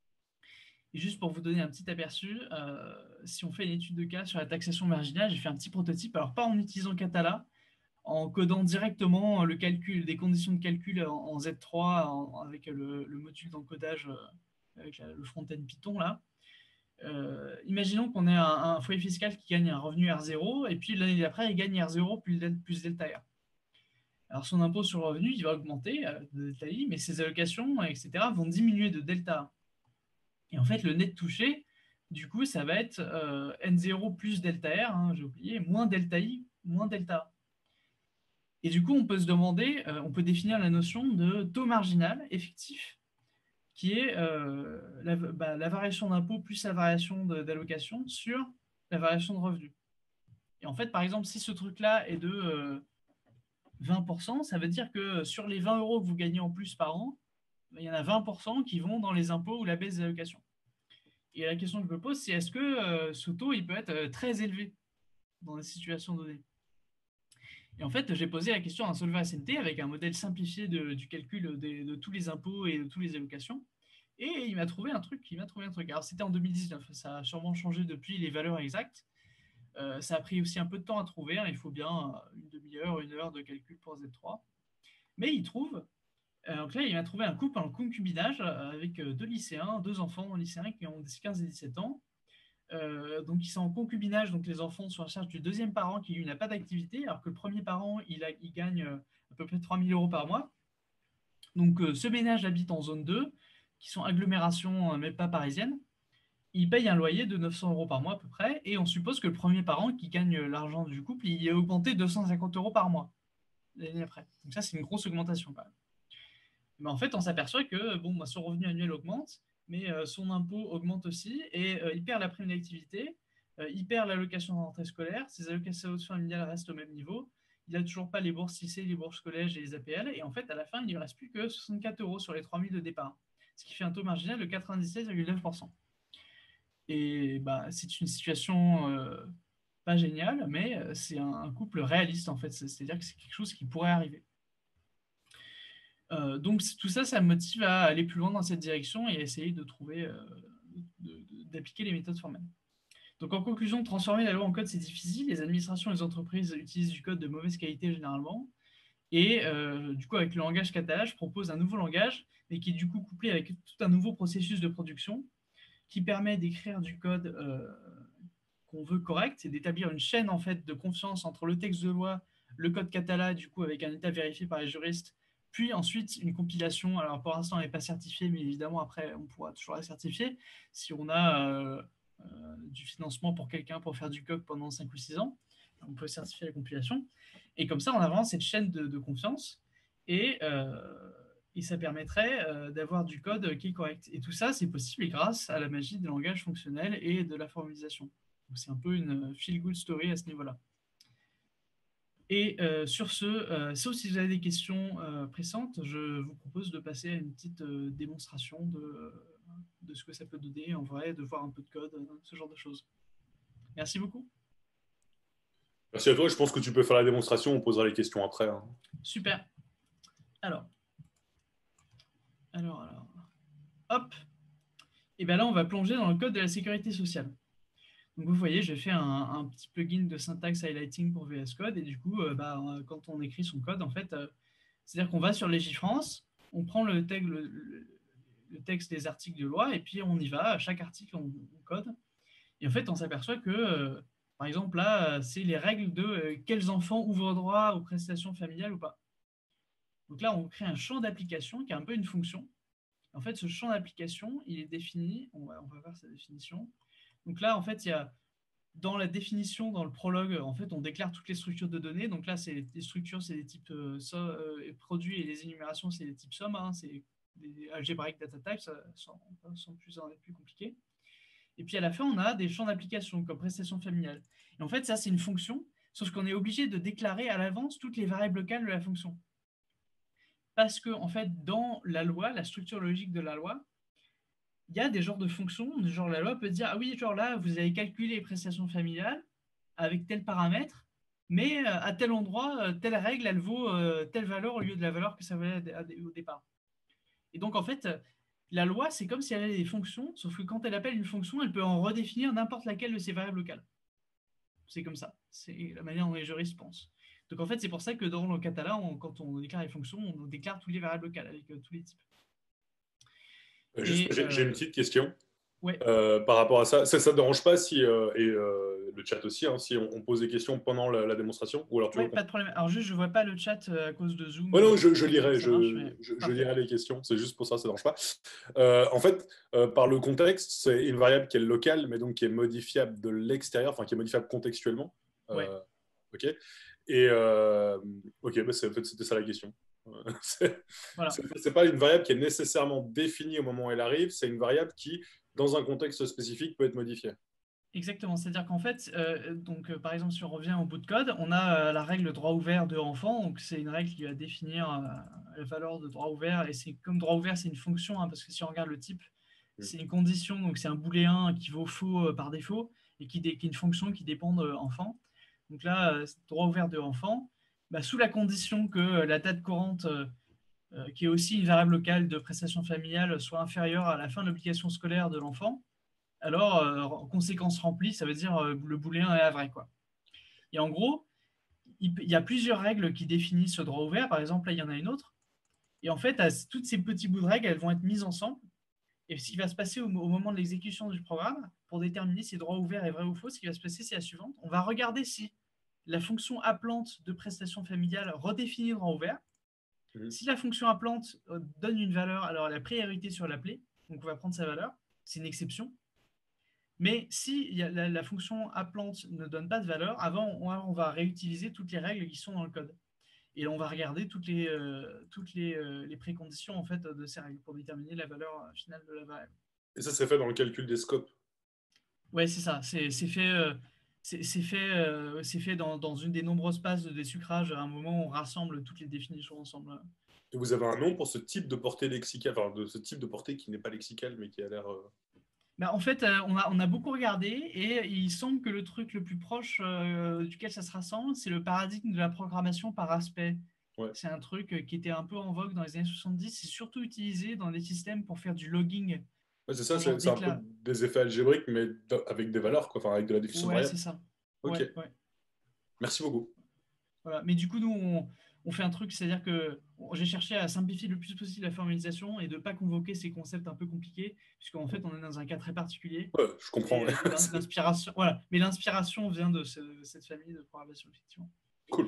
Et juste pour vous donner un petit aperçu, euh, si on fait une étude de cas sur la taxation marginale, j'ai fait un petit prototype, alors pas en utilisant Catala, en codant directement le calcul, des conditions de calcul en, en Z trois en, avec le, le module d'encodage euh, avec la, le front-end Python là. Euh, imaginons qu'on ait un, un foyer fiscal qui gagne un revenu R zéro et puis l'année d'après il gagne R zéro plus, plus delta R. Alors son impôt sur le revenu il va augmenter euh, de delta I, mais ses allocations, et cetera vont diminuer de delta A. Et en fait, le net touché, du coup, ça va être euh, N zéro plus delta R, hein, j'ai oublié, moins delta I, moins delta A. Et du coup, on peut se demander, euh, on peut définir la notion de taux marginal effectif, qui est euh, la, bah, la variation d'impôt plus la variation d'allocation sur la variation de revenu. Et en fait, par exemple, si ce truc-là est de euh, vingt pour cent, ça veut dire que sur les vingt euros que vous gagnez en plus par an, il y en a vingt pour cent qui vont dans les impôts ou la baisse des allocations. Et la question que je me pose, c'est est-ce que euh, ce taux il peut être euh, très élevé dans des situations données? Et en fait, j'ai posé la question à un solveur S M T avec un modèle simplifié de, du calcul de, de tous les impôts et de toutes les allocations. Et il m'a trouvé un truc. Il m'a trouvé un truc. Alors, c'était en deux mille dix-neuf. Ça a sûrement changé depuis les valeurs exactes. Euh, ça a pris aussi un peu de temps à trouver. Hein. Il faut bien une demi-heure, une heure de calcul pour Z trois. Mais il trouve. Euh, donc là, il m'a trouvé un couple en concubinage avec deux lycéens, deux enfants lycéens qui ont quinze et dix-sept ans. Euh, donc ils sont en concubinage, donc les enfants sont à charge du deuxième parent qui lui n'a pas d'activité, alors que le premier parent il, a, il gagne à peu près trois mille euros par mois. Donc euh, ce ménage habite en zone deux, qui sont agglomérations mais pas parisiennes. Il paye un loyer de neuf cents euros par mois à peu près, et on suppose que le premier parent qui gagne l'argent du couple, il est augmenté deux cent cinquante euros par mois l'année après. Donc ça c'est une grosse augmentation quand même. Mais en fait on s'aperçoit que bon, bah, son revenu annuel augmente, mais euh, son impôt augmente aussi, et euh, il perd la prime d'activité, euh, il perd l'allocation de rentrée scolaire, ses allocations familiales restent au même niveau, il n'a toujours pas les bourses lycée, les bourses collège et les A P L, et en fait, à la fin, il ne lui reste plus que soixante-quatre euros sur les trois mille de départ, ce qui fait un taux marginal de quatre-vingt-dix-sept virgule neuf pour cent. Et bah, c'est une situation euh, pas géniale, mais c'est un, un couple réaliste, en fait. C'est-à-dire que c'est quelque chose qui pourrait arriver. Euh, donc tout ça, ça me motive à aller plus loin dans cette direction et à essayer de trouver, euh, d'appliquer les méthodes formelles. Donc en conclusion, transformer la loi en code, c'est difficile. Les administrations et les entreprises utilisent du code de mauvaise qualité généralement. Et euh, du coup, avec le langage Catala, je propose un nouveau langage, mais qui est du coup couplé avec tout un nouveau processus de production qui permet d'écrire du code euh, qu'on veut correct et d'établir une chaîne en fait de confiance entre le texte de loi, le code Catala, du coup avec un état vérifié par les juristes, puis ensuite une compilation. Alors pour l'instant, elle n'est pas certifiée, mais évidemment après, on pourra toujours la certifier si on a euh, euh, du financement pour quelqu'un pour faire du code pendant cinq ou six ans. On peut certifier la compilation. Et comme ça, on a vraiment cette chaîne de, de confiance et, euh, et ça permettrait euh, d'avoir du code qui est correct. Et tout ça, c'est possible grâce à la magie des langages fonctionnels et de la formalisation. Donc c'est un peu une feel-good story à ce niveau-là. Et euh, sur ce, euh, sauf si vous avez des questions euh, pressantes, je vous propose de passer à une petite euh, démonstration de, de ce que ça peut donner en vrai, de voir un peu de code, ce genre de choses. Merci beaucoup. Merci à toi. Je pense que tu peux faire la démonstration. On posera les questions après. Hein. Super. Alors. Alors, alors. Hop. Et bien là, on va plonger dans le code de la sécurité sociale. Donc vous voyez, j'ai fait un, un petit plugin de syntaxe highlighting pour V S Code. Et du coup, euh, bah, quand on écrit son code, en fait, euh, c'est-à-dire qu'on va sur Légifrance, on prend le, teg, le, le, le texte des articles de loi, et puis on y va. À chaque article, on, on code. Et en fait, on s'aperçoit que, euh, par exemple, là, c'est les règles de euh, quels enfants ouvrent droit aux prestations familiales ou pas. Donc là, on crée un champ d'application qui est un peu une fonction. En fait, ce champ d'application, il est défini, on va, on va voir sa définition. Donc là, en fait, il y a dans la définition, dans le prologue, en fait, on déclare toutes les structures de données. Donc là, c'est les structures, c'est des types euh, so, euh, produits et les énumérations, c'est des types somme. Hein, c'est des algebraic data types, ça, sans, sans plus en être plus compliqué. Et puis à la fin, on a des champs d'application comme prestation familiale. Et en fait, ça, c'est une fonction, sauf qu'on est obligé de déclarer à l'avance toutes les variables locales de la fonction. Parce que, en fait, dans la loi, la structure logique de la loi, il y a des genres de fonctions, genre la loi peut dire, ah oui, genre là, vous avez calculé les prestations familiales avec tel paramètre, mais à tel endroit, telle règle, elle vaut telle valeur au lieu de la valeur que ça valait au départ. Et donc, en fait, la loi, c'est comme si elle avait des fonctions, sauf que quand elle appelle une fonction, elle peut en redéfinir n'importe laquelle de ses variables locales. C'est comme ça. C'est la manière dont les juristes pensent. Donc, en fait, c'est pour ça que dans le Catala, on, quand on déclare les fonctions, on déclare toutes les variables locales avec euh, tous les types. Juste, j'ai euh, une petite question. Ouais. Euh, par rapport à ça, ça ne dérange pas si, euh, et euh, le chat aussi, hein, si on, on pose des questions pendant la, la démonstration ou alors tu ouais, pas de problème. Alors juste, je ne vois pas le chat à cause de Zoom. Ouais, non, je, je lirai, je, marche, mais... je, je lirai les questions, c'est juste pour ça, ça ne dérange pas. Euh, en fait, euh, par le contexte, c'est une variable qui est locale, mais donc qui est modifiable de l'extérieur, enfin qui est modifiable contextuellement. Euh, ouais. Ok. Et euh, ok, bah en fait, c'était ça la question. c'est voilà. pas une variable qui est nécessairement définie au moment où elle arrive, c'est une variable qui, dans un contexte spécifique, peut être modifiée. Exactement, c'est-à-dire qu'en fait, euh, donc, euh, par exemple, si on revient au bout de code, on a euh, la règle droit ouvert de enfant, donc c'est une règle qui va définir euh, la valeur de droit ouvert, et c'est comme droit ouvert, c'est une fonction, hein, parce que si on regarde le type, mmh. c'est une condition, donc c'est un booléen qui vaut faux euh, par défaut, et qui, qui est une fonction qui dépend de enfant. Donc là, euh, droit ouvert de enfant, bah, sous la condition que euh, la date courante, euh, euh, qui est aussi une variable locale de prestation familiale, soit inférieure à la fin de l'obligation scolaire de l'enfant, alors, euh, conséquence remplie, ça veut dire euh, le booléen est vrai, quoi. Et en gros, il, il y a plusieurs règles qui définissent ce droit ouvert. Par exemple, là, il y en a une autre. Et en fait, toutes ces petits bouts de règles, elles vont être mises ensemble. Et ce qui va se passer au, au moment de l'exécution du programme, pour déterminer si le droit ouvert est vrai ou faux, ce qui va se passer, c'est la suivante. On va regarder si la fonction appelante de prestation familiale redéfinit le droit ouvert. Mmh. Si la fonction appelante donne une valeur, alors elle a priorité sur l'appelé. Donc, on va prendre sa valeur. C'est une exception. Mais si la, la fonction appelante ne donne pas de valeur, avant, on, on va réutiliser toutes les règles qui sont dans le code. Et on va regarder toutes les, euh, toutes les, euh, les préconditions en fait, de ces règles pour déterminer la valeur finale de la variable. Et ça, c'est fait dans le calcul des scopes. Oui, c'est ça. C'est fait, euh, c'est fait, euh, fait dans, dans une des nombreuses passes de désucrage. À un moment, on rassemble toutes les définitions ensemble. Et vous avez un nom pour ce type de portée lexicale, enfin de ce type de portée qui n'est pas lexicale, mais qui a l'air... Euh... Bah, en fait, euh, on, a, on a beaucoup regardé et il semble que le truc le plus proche euh, duquel ça se rassemble, c'est le paradigme de la programmation par aspect. Ouais. C'est un truc euh, qui était un peu en vogue dans les années soixante-dix. C'est surtout utilisé dans des systèmes pour faire du logging. Ouais, c'est ça, Genre c'est c'est un peu décla- des effets algébriques, mais d- avec des valeurs, quoi, enfin avec de la définition de Ouais, c'est variables. ça. Ok, Ouais, ouais. merci beaucoup. Voilà. Mais du coup, nous, on, on fait un truc, c'est-à-dire que on- j'ai cherché à simplifier le plus possible la formalisation et de ne pas convoquer ces concepts un peu compliqués, puisqu'en fait, on est dans un cas très particulier. Ouais, je comprends. Et l'in- l'inspiration, voilà. Mais l'inspiration vient de ce- cette famille de programmation, effectivement. Cool.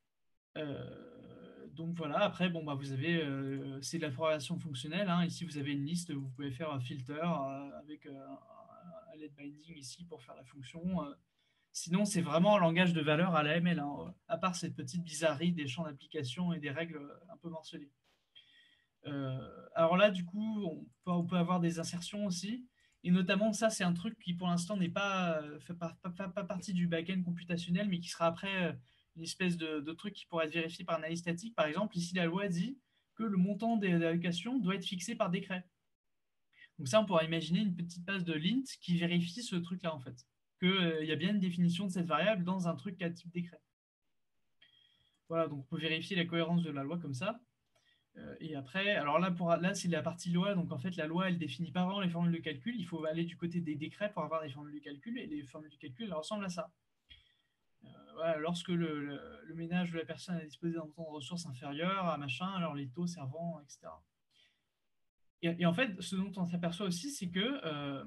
Euh, donc voilà, après, bon, bah, vous avez, euh, c'est de la programmation fonctionnelle. Hein. Ici, vous avez une liste, vous pouvez faire un filter euh, avec euh, un let binding ici pour faire la fonction. Euh. Sinon, c'est vraiment un langage de valeur à la M L, hein, à part cette petite bizarrerie des champs d'application et des règles un peu morcelées. Euh, alors là, du coup, on peut, on peut avoir des insertions aussi. Et notamment, ça, c'est un truc qui, pour l'instant, n'est pas, euh, fait pas, pas, pas, pas partie du back-end computationnel, mais qui sera après euh, une espèce de, de truc qui pourrait être vérifié par analyse statique. Par exemple, ici, la loi dit que le montant des allocations doit être fixé par décret. Donc ça, on pourra imaginer une petite base de lint qui vérifie ce truc-là, en fait. Qu'il euh, y a bien une définition de cette variable dans un truc à type décret. Voilà, donc on peut vérifier la cohérence de la loi comme ça. Euh, et après, alors là, pour, là c'est la partie loi. Donc en fait, la loi, elle définit pas vraiment les formules de calcul. Il faut aller du côté des décrets pour avoir des formules de calcul. Et les formules de calcul, elles ressemblent à ça. Euh, voilà, lorsque le, le, le ménage de la personne a disposé d'un montant de ressources inférieur à machin, alors les taux servant, et cetera. Et, et en fait, ce dont on s'aperçoit aussi, c'est que, euh,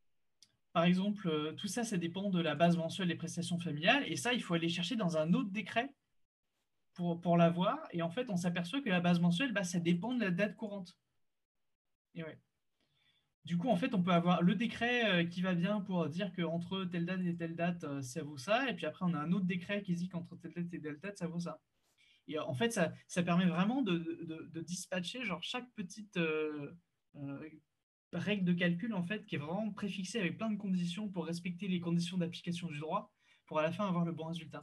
par exemple, euh, tout ça, ça dépend de la base mensuelle des prestations familiales. Et ça, il faut aller chercher dans un autre décret pour, pour l'avoir. Et en fait, on s'aperçoit que la base mensuelle, bah, ça dépend de la date courante. Et ouais. Du coup, en fait, on peut avoir le décret euh, qui va bien pour dire qu'entre telle date et telle date, euh, ça vaut ça. Et puis après, on a un autre décret qui dit qu'entre telle date et telle date, ça vaut ça. Et euh, en fait, ça, ça permet vraiment de, de, de dispatcher genre, chaque petite euh, euh, règle de calcul, en fait, qui est vraiment préfixée avec plein de conditions pour respecter les conditions d'application du droit, pour à la fin avoir le bon résultat.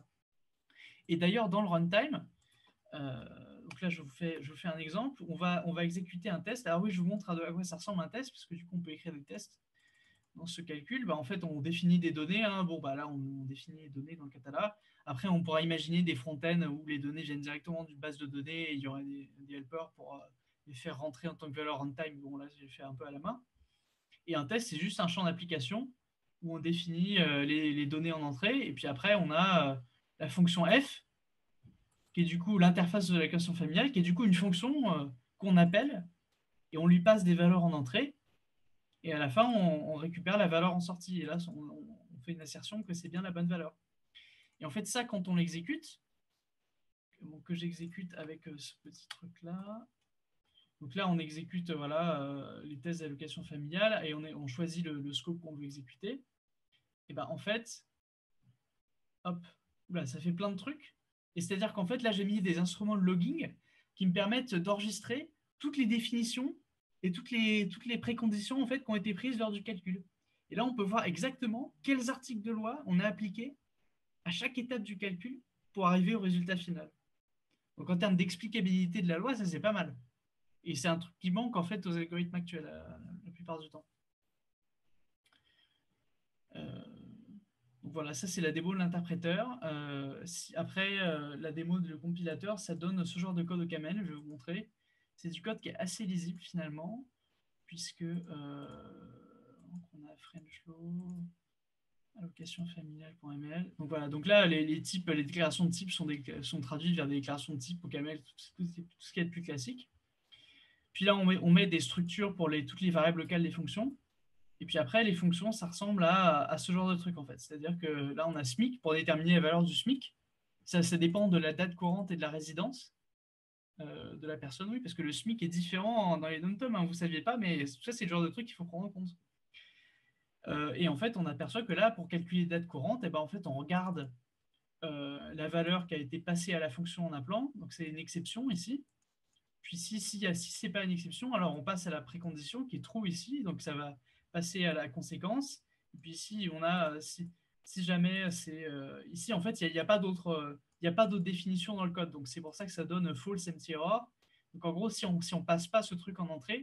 Et d'ailleurs, dans le runtime, euh, donc là, je vous, fais, je vous fais un exemple. On va, on va exécuter un test. Alors oui, je vous montre à quoi ça ressemble un test, parce que du coup, on peut écrire des tests dans ce calcul. Bah, en fait, on définit des données. Hein. Bon, bah, là, on, on définit les données dans le catalogue. Après, on pourra imaginer des front-ends où les données viennent directement d'une base de données et il y aurait des, des helpers pour euh, les faire rentrer en tant que valeur runtime. Bon, là, j'ai fait un peu à la main. Et un test, c'est juste un champ d'application où on définit euh, les, les données en entrée. Et puis après, on a euh, la fonction f, qui est du coup l'interface de la question familiale, qui est du coup une fonction euh, qu'on appelle et on lui passe des valeurs en entrée. Et à la fin, on, on récupère la valeur en sortie. Et là, on, on fait une assertion que c'est bien la bonne valeur. Et en fait, ça, quand on l'exécute, bon, que j'exécute avec euh, ce petit truc-là. Donc là, on exécute voilà, euh, les tests d'allocation familiale et on, est, on choisit le, le scope qu'on veut exécuter. Et ben en fait, hop, là, ça fait plein de trucs. Et c'est-à-dire qu'en fait, là, j'ai mis des instruments de logging qui me permettent d'enregistrer toutes les définitions et toutes les, toutes les préconditions en fait, qui ont été prises lors du calcul. Et là, on peut voir exactement quels articles de loi on a appliqués à chaque étape du calcul pour arriver au résultat final. Donc, en termes d'explicabilité de la loi, ça, c'est pas mal. Et c'est un truc qui manque en fait aux algorithmes actuels euh, la plupart du temps. Euh, donc voilà, ça c'est la démo de l'interpréteur. Euh, si, après, euh, la démo de le compilateur, ça donne ce genre de code au camel, je vais vous montrer. C'est du code qui est assez lisible finalement, puisque euh, on a French Law, allocation familiale.ml. Donc voilà, donc là les, les types, les déclarations de type sont, des, sont traduites vers des déclarations de type au camel, tout, tout, tout ce qui est le plus classique. Puis là, on met, on met des structures pour les, toutes les variables locales des fonctions. Et puis après, les fonctions, ça ressemble à, à ce genre de truc, en fait. C'est-à-dire que là, on a S M I C pour déterminer la valeur du S M I C. Ça, ça dépend de la date courante et de la résidence euh, de la personne, oui, parce que le S M I C est différent dans les dom-tom, hein, vous ne saviez pas, mais ça, c'est le genre de truc qu'il faut prendre en compte. Euh, et en fait, on aperçoit que là, pour calculer les dates courantes, eh ben, en fait, on regarde euh, la valeur qui a été passée à la fonction en appelant. Donc, c'est une exception ici. Puis si, si, si ce n'est pas une exception, alors on passe à la précondition qui est true ici. Donc, ça va passer à la conséquence. Et puis ici, on a, si, si jamais c'est... Euh, ici, en fait, il n'y a, a pas d'autre euh, il n'y a pas d'autre définition dans le code. Donc, c'est pour ça que ça donne false empty error. Donc, en gros, si on si ne passe pas ce truc en entrée,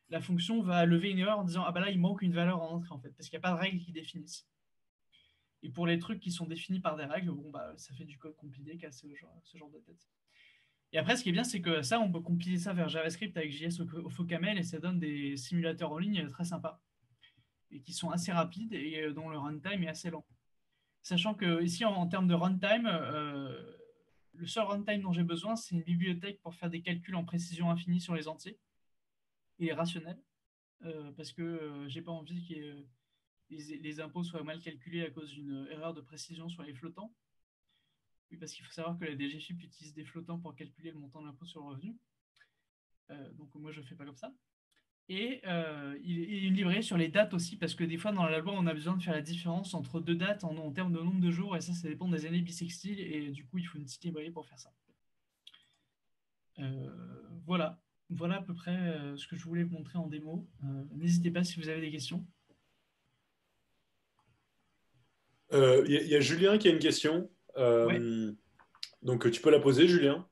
la fonction va lever une erreur en disant « Ah bah là, il manque une valeur en entrée, en fait, parce qu'il n'y a pas de règles qui définissent. » Et pour les trucs qui sont définis par des règles, bon, bah, ça fait du code compilé qui a ce genre, ce genre de tête. Et après, ce qui est bien, c'est que ça, on peut compiler ça vers JavaScript avec J S au, au Focamel et ça donne des simulateurs en ligne très sympas et qui sont assez rapides et dont le runtime est assez lent. Sachant que ici, en, en termes de runtime, euh, le seul runtime dont j'ai besoin, c'est une bibliothèque pour faire des calculs en précision infinie sur les entiers et rationnels, euh, parce que euh, j'ai pas envie que euh, les, les impôts soient mal calculés à cause d'une erreur de précision sur les flottants. Oui, parce qu'il faut savoir que la D G F I P utilise des flottants pour calculer le montant de l'impôt sur le revenu. Euh, donc moi, je ne fais pas comme ça. Et euh, il y a une librairie sur les dates aussi, parce que des fois, dans la loi, on a besoin de faire la différence entre deux dates en, en termes de nombre de jours, et ça, ça dépend des années bissextiles, et du coup, il faut une petite librairie pour faire ça. Euh, voilà. Voilà à peu près euh, ce que je voulais vous montrer en démo. Euh, N'hésitez pas si vous avez des questions. Il euh, y, y a Julien qui a une question. Euh, Ouais. Donc, tu peux la poser, Julien.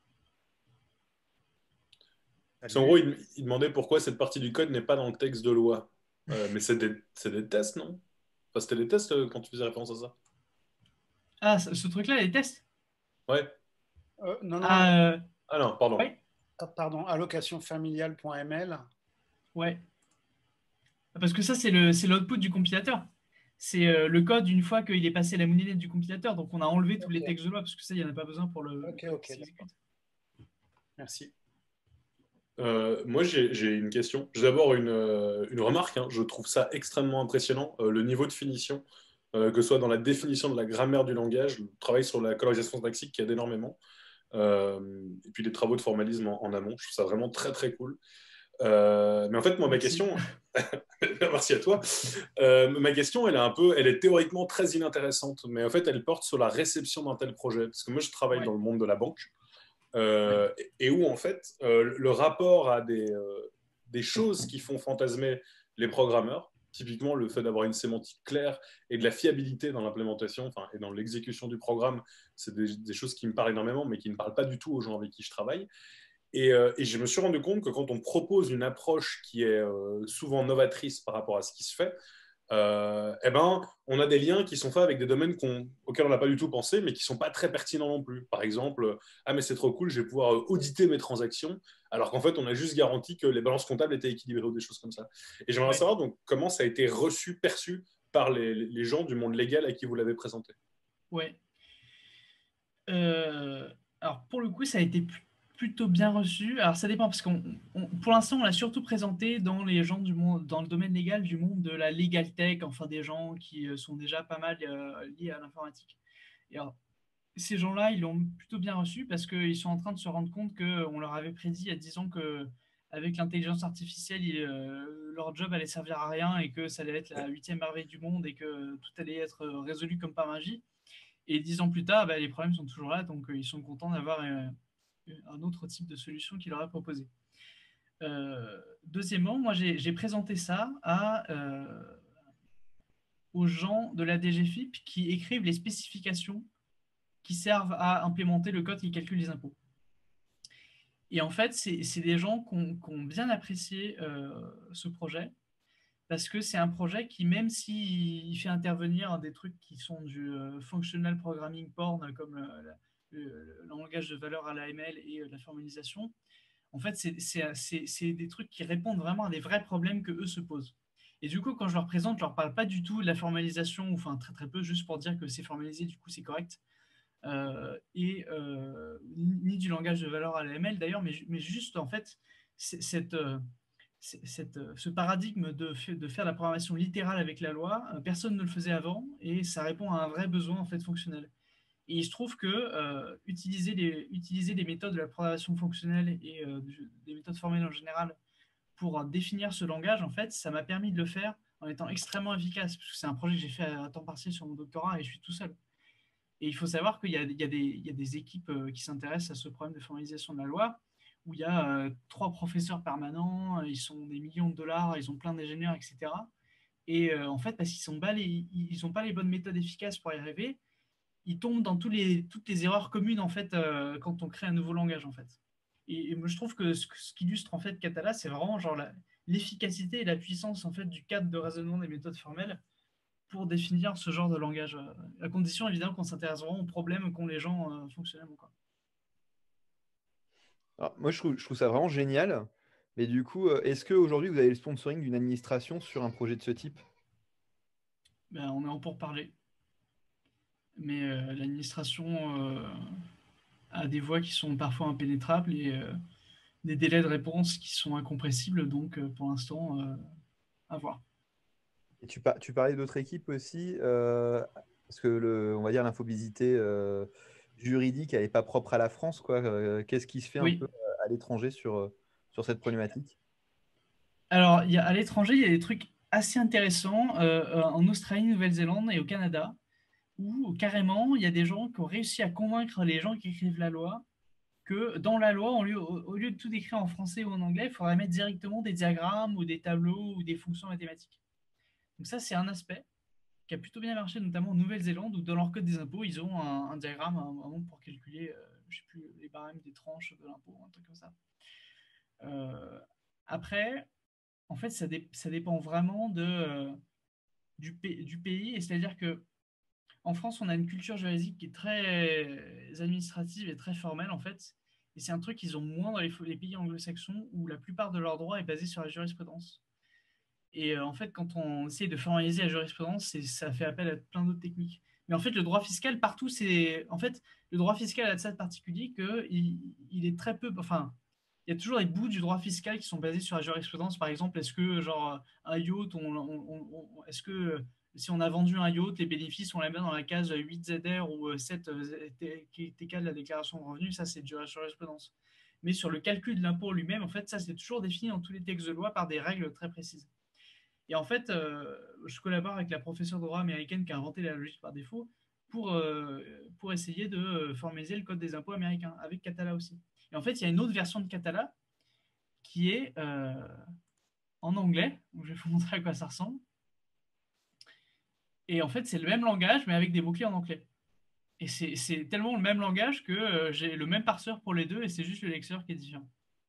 En gros, il, il demandait pourquoi cette partie du code n'est pas dans le texte de loi. Euh, mais c'est des, des tests, non? Enfin, c'était des tests euh, quand tu faisais référence à ça. Ah, ce, ce truc-là, les tests? Ouais. Euh, non, non. Ah, euh... ah non, pardon. Ouais. Pardon, allocationfamiliale.ml. Ouais. Parce que ça, c'est l'output du compilateur. C'est euh, le code une fois qu'il est passé la moulinette du compilateur. Donc, on a enlevé tous okay. les textes de loi parce que ça, il n'y en a pas besoin pour le. Ok, ok. Merci. Euh, moi, j'ai une question. J'ai d'abord une, euh, une remarque. Hein. Je trouve ça extrêmement impressionnant, euh, le niveau de finition, euh, que ce soit dans la définition de la grammaire du langage, le travail sur la colorisation syntaxique qui aide énormément, euh, et puis les travaux de formalisme en, en amont. Je trouve ça vraiment très, très cool. Euh, mais en fait, moi, ma Merci. question, merci à toi. Euh, ma question, elle est un peu, elle est théoriquement très inintéressante, mais en fait, elle porte sur la réception d'un tel projet. Parce que moi, je travaille ouais. dans le monde de la banque, euh, ouais. et, et où en fait, euh, le rapport à des, euh, des choses qui font fantasmer les programmeurs, typiquement le fait d'avoir une sémantique claire et de la fiabilité dans l'implémentation, enfin, et dans l'exécution du programme, c'est des, des choses qui me parlent énormément, mais qui ne parlent pas du tout aux gens avec qui je travaille. Et, euh, et je me suis rendu compte que quand on propose une approche qui est euh, souvent novatrice par rapport à ce qui se fait, euh, eh ben, on a des liens qui sont faits avec des domaines qu'on, auxquels on n'a pas du tout pensé, mais qui ne sont pas très pertinents non plus. Par exemple, ah mais c'est trop cool, je vais pouvoir auditer mes transactions, alors qu'en fait, on a juste garanti que les balances comptables étaient équilibrées ou des choses comme ça. Et j'aimerais ouais. savoir donc, comment ça a été reçu, perçu par les, les gens du monde légal à qui vous l'avez présenté. Ouais. Euh, alors, pour le coup, ça a été plus plutôt bien reçu. Alors ça dépend parce qu'on, on, pour l'instant, on l'a surtout présenté dans les gens du monde, dans le domaine légal du monde de la legal tech, enfin des gens qui sont déjà pas mal euh, liés à l'informatique. Et alors, ces gens-là, ils l'ont plutôt bien reçu parce qu'ils sont en train de se rendre compte qu'on leur avait prédit il y a dix ans que avec l'intelligence artificielle, il, euh, leur job allait servir à rien et que ça allait être la huitième merveille du monde et que tout allait être résolu comme par magie. Et dix ans plus tard, bah, les problèmes sont toujours là, donc euh, ils sont contents d'avoir euh, un autre type de solution qu'il leur a proposé. Euh, deuxièmement, moi j'ai présenté ça à, euh, aux gens de la D G F I P qui écrivent les spécifications qui servent à implémenter le code qui calcule les impôts. Et en fait, c'est des gens qui ont, qui ont bien apprécié euh, ce projet parce que c'est un projet qui, même s'il fait intervenir des trucs qui sont du euh, functional programming porn, comme euh, la, le, le langage de valeur à l'A M L et euh, la formalisation, en fait, c'est des trucs qui répondent vraiment à des vrais problèmes que eux se posent. Et du coup, quand je leur présente, je leur parle pas du tout de la formalisation, enfin très très peu, juste pour dire que c'est formalisé, du coup c'est correct, euh, et euh, ni du langage de valeur à l'A M L d'ailleurs, mais, mais juste en fait, cette, euh, cette, ce paradigme de, de faire la programmation littérale avec la loi, personne ne le faisait avant, et ça répond à un vrai besoin en fait fonctionnel. Et il se trouve que euh, utiliser, les, utiliser les méthodes de la programmation fonctionnelle et euh, des méthodes formelles en général pour définir ce langage, en fait, ça m'a permis de le faire en étant extrêmement efficace, parce que c'est un projet que j'ai fait à temps partiel sur mon doctorat et je suis tout seul. Et il faut savoir qu'il y, y, y a des équipes euh, qui s'intéressent à ce problème de formalisation de la loi, où il y a euh, trois professeurs permanents, ils sont des millions de dollars, ils ont plein d'ingénieurs, et cetera. Et euh, en fait, parce qu'ils n'ont pas, pas les bonnes méthodes efficaces pour y arriver, ils tombent dans tous les, toutes les erreurs communes en fait, euh, quand on crée un nouveau langage. En fait. Et, et moi, je trouve que ce, ce qu'illustre en fait Catala, c'est vraiment genre la, l'efficacité et la puissance en fait, du cadre de raisonnement des méthodes formelles pour définir ce genre de langage. À condition, évidemment, qu'on s'intéresse vraiment aux problèmes qu'ont les gens euh, fonctionnellement. Quoi. Alors, moi, je trouve, je trouve ça vraiment génial. Mais du coup, euh, est-ce qu'aujourd'hui, vous avez le sponsoring d'une administration sur un projet de ce type? Ben, on est en pourparlers. Mais euh, l'administration euh, a des voies qui sont parfois impénétrables et euh, des délais de réponse qui sont incompressibles. Donc, euh, pour l'instant, euh, à voir. Et tu, par- tu parlais d'autres équipes aussi, euh, parce que le, on va dire l'infobésité euh, juridique, elle n'est pas propre à la France, quoi. Euh, qu'est-ce qui se fait un Oui. peu à l'étranger sur, euh, sur cette problématique? Alors, il y a, à l'étranger, il y a des trucs assez intéressants euh, euh, en Australie, Nouvelle-Zélande et au Canada, où carrément, il y a des gens qui ont réussi à convaincre les gens qui écrivent la loi que dans la loi, au lieu, au lieu de tout écrire en français ou en anglais, il faudrait mettre directement des diagrammes ou des tableaux ou des fonctions mathématiques. Donc ça, c'est un aspect qui a plutôt bien marché, notamment en Nouvelle-Zélande, où dans leur code des impôts, ils ont un, un diagramme un, un pour calculer, euh, je sais plus, les barèmes des tranches de l'impôt, un truc comme ça. Euh, après, en fait, ça, dé ça dépend vraiment de, euh, du, du pays, et c'est-à-dire que en France, on a une culture juridique qui est très administrative et très formelle, en fait. Et c'est un truc qu'ils ont moins dans les, les pays anglo-saxons où la plupart de leur droit est basé sur la jurisprudence. Et euh, en fait, quand on essaie de formaliser la jurisprudence, ça fait appel à plein d'autres techniques. Mais en fait, le droit fiscal, partout, c'est. En fait, le droit fiscal a de ça de particulier qu'il il est très peu. Enfin, il y a toujours des bouts du droit fiscal qui sont basés sur la jurisprudence. Par exemple, est-ce que, genre, un yacht, on, on, on, est-ce que si on a vendu un yacht, les bénéfices, on les met dans la case huit Z R ou sept T K de la déclaration de revenus? Ça, c'est de la jurisprudence. Mais sur le calcul de l'impôt lui-même, en fait, ça, c'est toujours défini dans tous les textes de loi par des règles très précises. Et en fait, euh, je collabore avec la professeure de droit américaine qui a inventé la logique par défaut pour, euh, pour essayer de formaliser le code des impôts américain, avec Catala aussi. Et en fait, il y a une autre version de Catala qui est euh, en anglais. Donc je vais vous montrer à quoi ça ressemble. Et en fait, c'est le même langage, mais avec des mots-clés en anglais. Et c'est tellement le même langage que euh, j'ai le même parseur pour les deux, et c'est juste le lecteur qui est différent.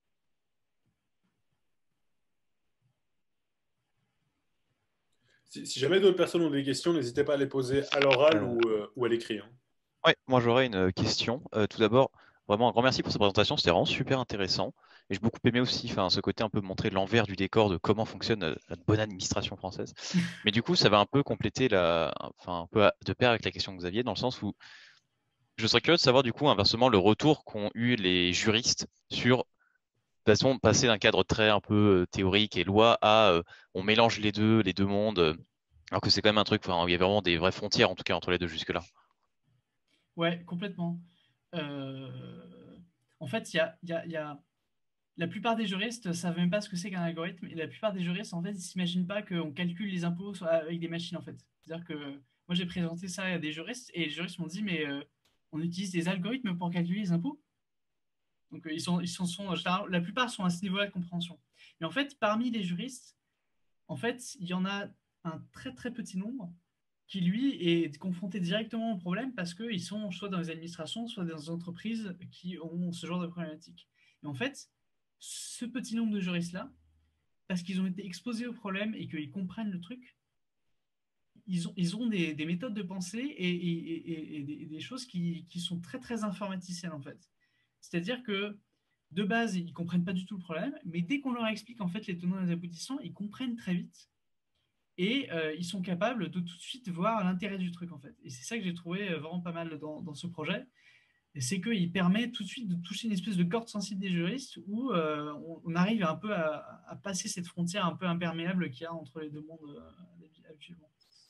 Si, si jamais d'autres personnes ont des questions, n'hésitez pas à les poser à l'oral Euh, ou, euh, ou à l'écrit. Hein. Ouais, moi j'aurais une question. Euh, tout d'abord, vraiment un grand merci pour cette présentation, c'était vraiment super intéressant. Et j'ai beaucoup aimé aussi enfin, ce côté un peu montrer l'envers du décor de comment fonctionne euh, la bonne administration française. Mais du coup, ça va un peu compléter la, enfin, un peu à- de pair avec la question que vous aviez, dans le sens où je serais curieux de savoir du coup inversement le retour qu'ont eu les juristes sur de toute façon passer d'un cadre très un peu euh, théorique et loi à euh, on mélange les deux, les deux mondes, euh, alors que c'est quand même un truc, enfin, où il y a vraiment des vraies frontières en tout cas entre les deux jusque-là. Ouais, complètement. Euh, En fait, il y a, y a, y a... la plupart des juristes ne savent même pas ce que c'est qu'un algorithme. Et la plupart des juristes, en fait, ils ne s'imaginent pas qu'on calcule les impôts avec des machines, en fait. C'est-à-dire que moi, j'ai présenté ça à des juristes et les juristes m'ont dit, mais euh, on utilise des algorithmes pour calculer les impôts. Donc, euh, ils sont, ils sont, sont, la plupart sont à ce niveau-là de compréhension. Mais en fait, parmi les juristes, en fait, il y en a un très, très petit nombre qui, lui, est confronté directement au problème parce qu'ils sont soit dans les administrations, soit dans des entreprises qui ont ce genre de problématique. Et en fait, ce petit nombre de juristes-là, parce qu'ils ont été exposés au problème et qu'ils comprennent le truc, ils ont, ils ont des, des méthodes de pensée et, et, et, et des, des choses qui, qui sont très, très informaticiennes, en fait. C'est-à-dire que, de base, ils ne comprennent pas du tout le problème, mais dès qu'on leur explique, en fait, les tenants et les aboutissants, ils comprennent très vite. Et euh, ils sont capables de tout de suite voir l'intérêt du truc, en fait. Et c'est ça que j'ai trouvé vraiment pas mal dans, dans ce projet. Et c'est qu'il permet tout de suite de toucher une espèce de corde sensible des juristes où euh, on, on arrive un peu à, à passer cette frontière un peu imperméable qu'il y a entre les deux mondes euh, habituellement.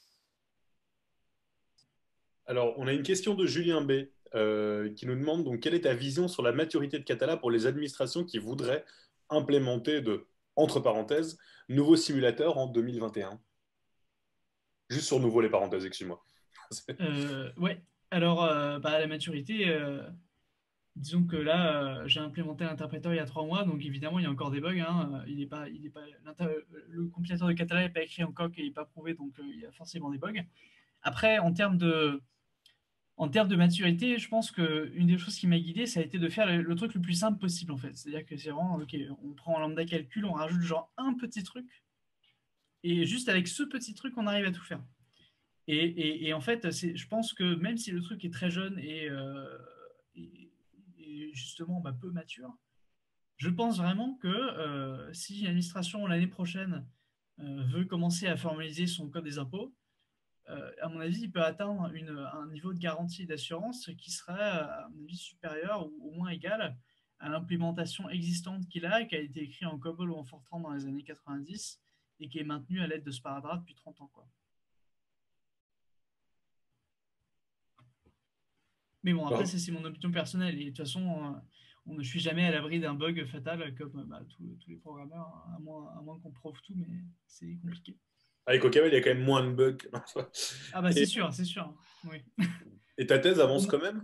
Alors, on a une question de Julien B. Euh, qui nous demande donc quelle est ta vision sur la maturité de Catala pour les administrations qui voudraient implémenter de, entre parenthèses, nouveaux simulateurs en deux mille vingt et un. Juste sur nouveau les parenthèses, excuse-moi. euh, ouais, alors euh, bah, la maturité, euh, disons que là, euh, j'ai implémenté l'interpréteur il y a trois mois, donc évidemment, il y a encore des bugs. Hein. Il est pas, il est pas, le compilateur de Catala n'est pas écrit en coq et il n'est pas prouvé, donc euh, il y a forcément des bugs. Après, en termes de, En termes de maturité, je pense qu'une des choses qui m'a guidé, ça a été de faire le, le truc le plus simple possible, en fait. C'est-à-dire que c'est vraiment, OK, on prend un lambda calcul, on rajoute genre un petit truc, et juste avec ce petit truc, on arrive à tout faire. Et, et, et en fait, je pense que même si le truc est très jeune et, euh, et, et justement bah, peu mature, je pense vraiment que euh, si l'administration l'année prochaine euh, veut commencer à formaliser son code des impôts, euh, à mon avis, il peut atteindre une, un niveau de garantie d'assurance qui serait, à mon avis, supérieur ou au moins égal à l'implémentation existante qu'il a, qui a été écrite en COBOL ou en Fortran dans les années quatre-vingt-dix et qui est maintenue à l'aide de sparadrap depuis trente ans, quoi. Mais bon, après, Oh. c'est mon opinion personnelle. Et de toute façon, euh, on ne suis jamais à l'abri d'un bug fatal comme bah, tous, tous les programmeurs, à moins, à moins qu'on prouve tout, mais c'est compliqué. Avec Ocaml, il y a quand même moins de bugs. Ah bah et, c'est sûr, c'est sûr. Oui. Et ta thèse avance quand même?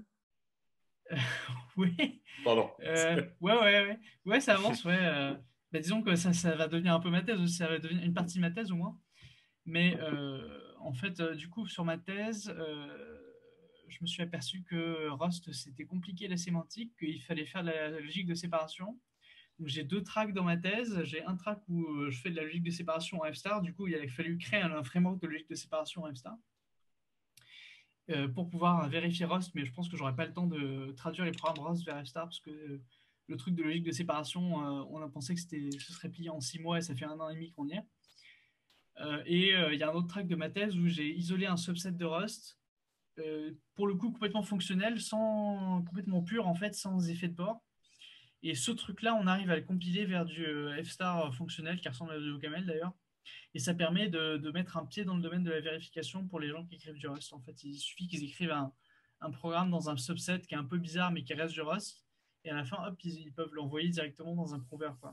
Oui. Pardon. Euh, ouais, ouais, ouais. Ouais, ça avance, ouais. Euh, bah, disons que ça, ça va devenir un peu ma thèse aussi, ça va devenir une partie de ma thèse au moins. Mais euh, en fait, euh, du coup, sur ma thèse, euh, je me suis aperçu que Rust, c'était compliqué la sémantique, qu'il fallait faire de la logique de séparation. Donc j'ai deux tracks dans ma thèse. J'ai un track où euh, je fais de la logique de séparation en F-star. Du coup, il a fallu créer un, un framework de logique de séparation en F-star euh, pour pouvoir vérifier Rust, mais je pense que j'aurais pas le temps de traduire les programmes Rust vers F-star parce que euh, le truc de logique de séparation, euh, on a pensé que c'était, ce serait plié en six mois et ça fait un an et demi qu'on y est. Euh, et il euh, y a un autre track de ma thèse où j'ai isolé un subset de Rust, euh, pour le coup complètement fonctionnel, sans, complètement pur en fait, sans effet de port. Et ce truc-là, on arrive à le compiler vers du euh, F-star fonctionnel qui ressemble à du Ocaml d'ailleurs. Et ça permet de, de, mettre un pied dans le domaine de la vérification pour les gens qui écrivent du Rust. En fait, il suffit qu'ils écrivent un, un programme dans un subset qui est un peu bizarre mais qui reste du Rust. Et à la fin, hop, ils, ils peuvent l'envoyer directement dans un prover, quoi.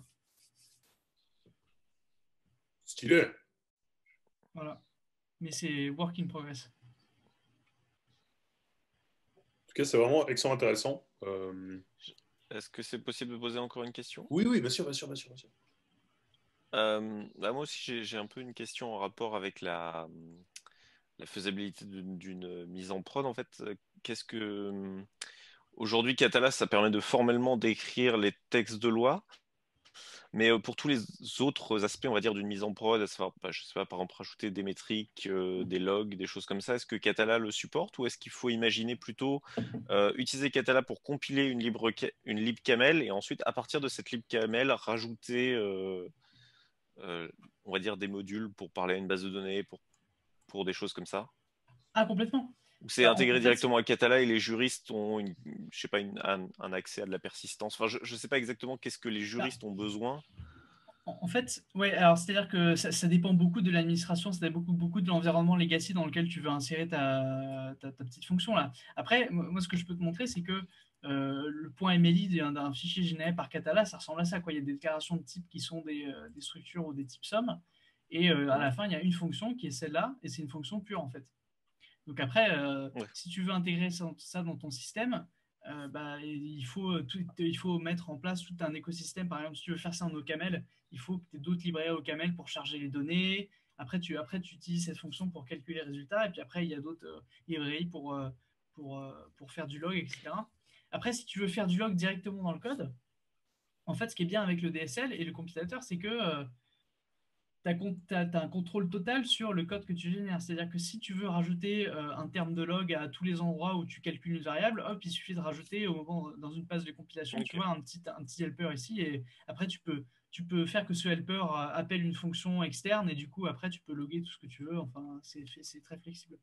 Stylé. Voilà. Mais c'est work in progress. En tout cas, c'est vraiment extrêmement intéressant. Euh... Est-ce que c'est possible de poser encore une question? Oui, oui, bien sûr, bien sûr, bien sûr. Bien sûr. Euh, bah moi aussi, j'ai un peu une question en rapport avec la, la faisabilité d'une mise en prod. En fait, qu'est-ce que aujourd'hui Català, ça permet de formellement d'écrire les textes de loi, mais pour tous les autres aspects, on va dire, d'une mise en prod, à savoir, bah, je sais pas, par exemple, rajouter des métriques, euh, des logs, des choses comme ça, est-ce que Català le supporte ou est-ce qu'il faut imaginer plutôt euh, utiliser Català pour compiler une, libre, une libcaml et ensuite, à partir de cette libcaml, rajouter euh, Euh, on va dire des modules pour parler à une base de données, pour, pour des choses comme ça? Ah, complètement. Ou c'est Bah, intégré en fait, directement à Català et les juristes ont une, je sais pas, une, un, un accès à de la persistance. Enfin, je ne sais pas exactement qu'est-ce que les juristes bah, ont besoin. En fait, ouais, alors c'est-à-dire que ça, ça dépend beaucoup de l'administration, ça dépend beaucoup, beaucoup de l'environnement legacy dans lequel tu veux insérer ta, ta, ta petite fonction là. Après, moi, ce que je peux te montrer, c'est que euh, le point M L I d'un fichier généré par Català, ça ressemble à ça, quoi. Il y a des déclarations de type qui sont des, euh, des structures ou des types somme, et euh, à la fin, il y a une fonction qui est celle-là, et c'est une fonction pure en fait. Donc après, euh, Ouais. si tu veux intégrer ça, ça dans ton système, euh, bah, il, faut tout, il faut mettre en place tout un écosystème. Par exemple, si tu veux faire ça en Ocaml, il faut que tu aies d'autres librairies Ocaml pour charger les données. Après tu, après, tu utilises cette fonction pour calculer les résultats. Et puis après, il y a d'autres euh, librairies pour, euh, pour, euh, pour faire du log, et cetera. Après, si tu veux faire du log directement dans le code, en fait, ce qui est bien avec le D S L et le compilateur, c'est que euh, tu as, un contrôle total sur le code que tu génères. C'est-à-dire que si tu veux rajouter euh, un terme de log à tous les endroits où tu calcules une variable, hop, il suffit de rajouter au moment, dans une phase de compilation, Okay. tu vois, un petit, un petit helper ici. Et après, tu peux, tu peux faire que ce helper appelle une fonction externe et du coup, après, tu peux loguer tout ce que tu veux. Enfin, c'est très flexible.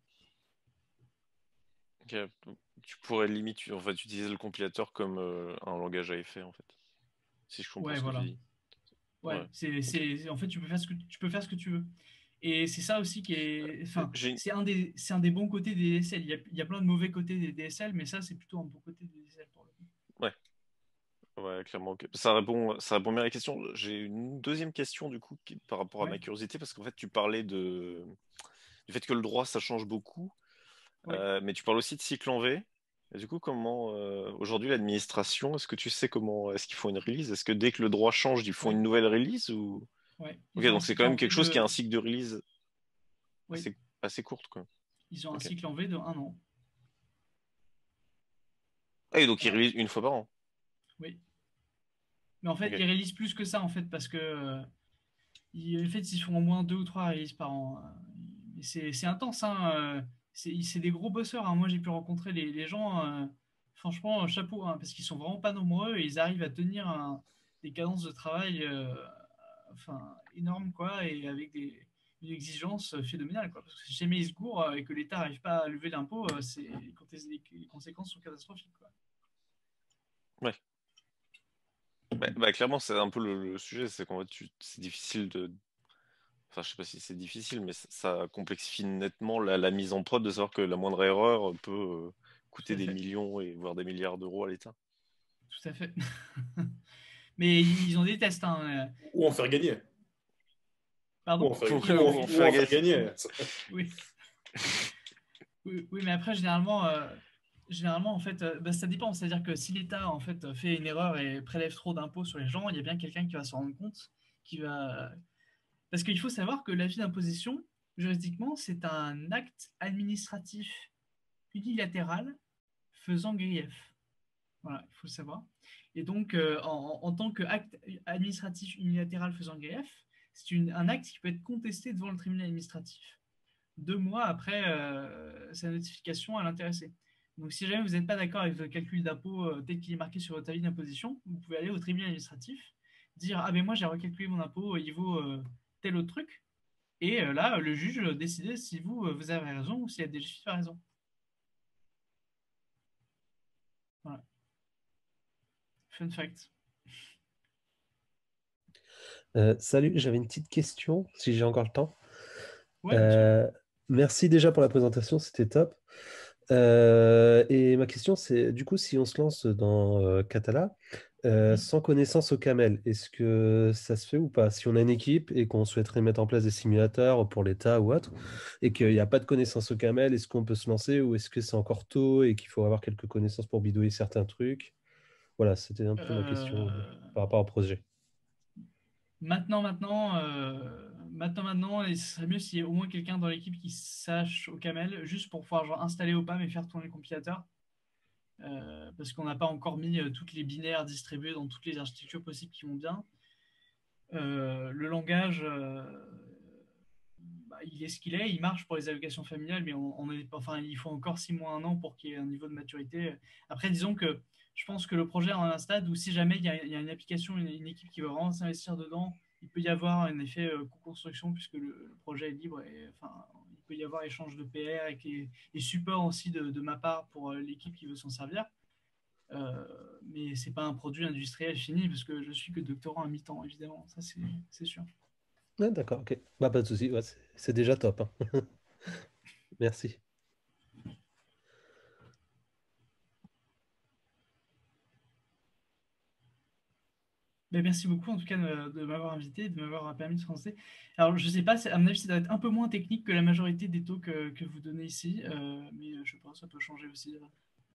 Okay. Tu pourrais limite en fait, utiliser le compilateur comme euh, un langage à effet, en fait. Si je comprends ouais, ce voilà. que tu dis. Ouais, ouais. c'est okay. En fait, tu peux, faire ce que, tu peux faire ce que tu veux. Et c'est ça aussi qui est. Enfin, c'est un, des, un des bons côtés des D S L. Il y, a, il y a plein de mauvais côtés des D S L, mais ça, c'est plutôt un bon côté des D S L pour le coup. Ouais. Ouais, clairement. Ça répond, ça répond bien à la question. J'ai une deuxième question, du coup, qui, par rapport à ouais. ma curiosité, parce qu'en fait, tu parlais de, du fait que le droit, ça change beaucoup, ouais. euh, mais tu parles aussi de cycle en V. Et du coup, comment, euh, aujourd'hui, l'administration, est-ce que tu sais comment, est-ce qu'ils font une release? Est-ce que dès que le droit change, ils font ouais. une nouvelle release ou... Ouais. Ok, donc c'est quand même quelque chose de... qui a un cycle de release oui. assez, assez court, quoi. Ils ont okay. un cycle en V de un an. Ah, et donc ils réalisent une fois par an. Oui. Mais en fait, okay. ils réalisent plus que ça, en fait, parce que euh, ils, en fait, ils font au moins deux ou trois réalises par an. C'est intense, hein. C'est des gros bosseurs. Hein. Moi, j'ai pu rencontrer les, les gens, euh, franchement, chapeau, hein, parce qu'ils sont vraiment pas nombreux et ils arrivent à tenir un, des cadences de travail euh, enfin, énormes, quoi, et avec des, une exigence phénoménale, quoi. Parce que si jamais ils se gourent et que l'État n'arrive pas à lever l'impôt, les, les conséquences sont catastrophiques, quoi. Ouais. Bah, bah, clairement, c'est un peu le, le sujet, c'est qu'en fait, c'est difficile de. Enfin, je sais pas si c'est difficile, mais ça, ça complexifie nettement la, la mise en prod de savoir que la moindre erreur peut euh, coûter des millions et voire des milliards d'euros à l'État. Tout à fait. Mais ils ont des tests. Hein. Ou en faire gagner. Pardon. Ou en faire, ou, ou en, ou en faire, en faire gagner. Oui. oui. Oui, mais après, généralement, euh, généralement en fait, euh, bah, ça dépend. C'est-à-dire que si l'État en fait, fait une erreur et prélève trop d'impôts sur les gens, il y a bien quelqu'un qui va s'en rendre compte, qui va... Parce qu'il faut savoir que l'avis d'imposition, juridiquement, c'est un acte administratif unilatéral faisant grief. Voilà, il faut le savoir. Et donc, euh, en, en tant qu'acte administratif unilatéral faisant grief, c'est un acte qui peut être contesté devant le tribunal administratif deux mois après euh, sa notification à l'intéressé. Donc, si jamais vous n'êtes pas d'accord avec votre calcul d'impôt euh, tel qu'il est marqué sur votre avis d'imposition, vous pouvez aller au tribunal administratif, dire « Ah, ben moi, j'ai recalculé mon impôt, il vaut euh, tel autre truc. » Et euh, là, le juge décide si vous, euh, vous avez raison ou s'il y a des justifiés à raison. Voilà. Fun fact. Euh, salut, j'avais une petite question, si j'ai encore le temps. Ouais, euh, merci déjà pour la présentation, c'était top. Euh, et ma question, c'est du coup, si on se lance dans euh, Catala, euh, mmh. sans connaissance au camel, est-ce que ça se fait ou pas? Si on a une équipe et qu'on souhaiterait mettre en place des simulateurs pour l'État ou autre, et qu'il n'y a pas de connaissance au camel, est-ce qu'on peut se lancer ou est-ce que c'est encore tôt et qu'il faut avoir quelques connaissances pour bidouiller certains trucs? Voilà, c'était un peu euh... ma question euh, par rapport au projet. Maintenant, maintenant, euh, maintenant, maintenant, et ce serait mieux s'il y ait au moins quelqu'un dans l'équipe qui sache au camel, juste pour pouvoir genre, installer O P A M et faire tourner le compilateur. Euh, parce qu'on n'a pas encore mis euh, toutes les binaires distribuées dans toutes les architectures possibles qui vont bien. Euh, le langage, euh, bah, il est ce qu'il est, il marche pour les allocations familiales, mais on, on est, enfin, il faut encore six mois, un an pour qu'il y ait un niveau de maturité. Après, disons que je pense que le projet est à un stade où si jamais il y a, il y a une application, une, une équipe qui va vraiment s'investir dedans, il peut y avoir un effet euh, co-construction puisque le, le projet est libre et enfin, il peut y avoir échange de P R et, et, et support aussi de, de ma part pour euh, l'équipe qui veut s'en servir. Euh, mais c'est pas un produit industriel fini parce que je suis que doctorant à mi-temps, évidemment, ça c'est sûr. Ouais, d'accord, ok. Bah, pas de souci, ouais, c'est déjà top. Hein. Merci. Mais merci beaucoup en tout cas de, de m'avoir invité, de m'avoir permis de français. Alors je sais pas, à mon avis ça doit être un peu moins technique que la majorité des talks que, que vous donnez ici, euh, mais je pense que ça peut changer aussi.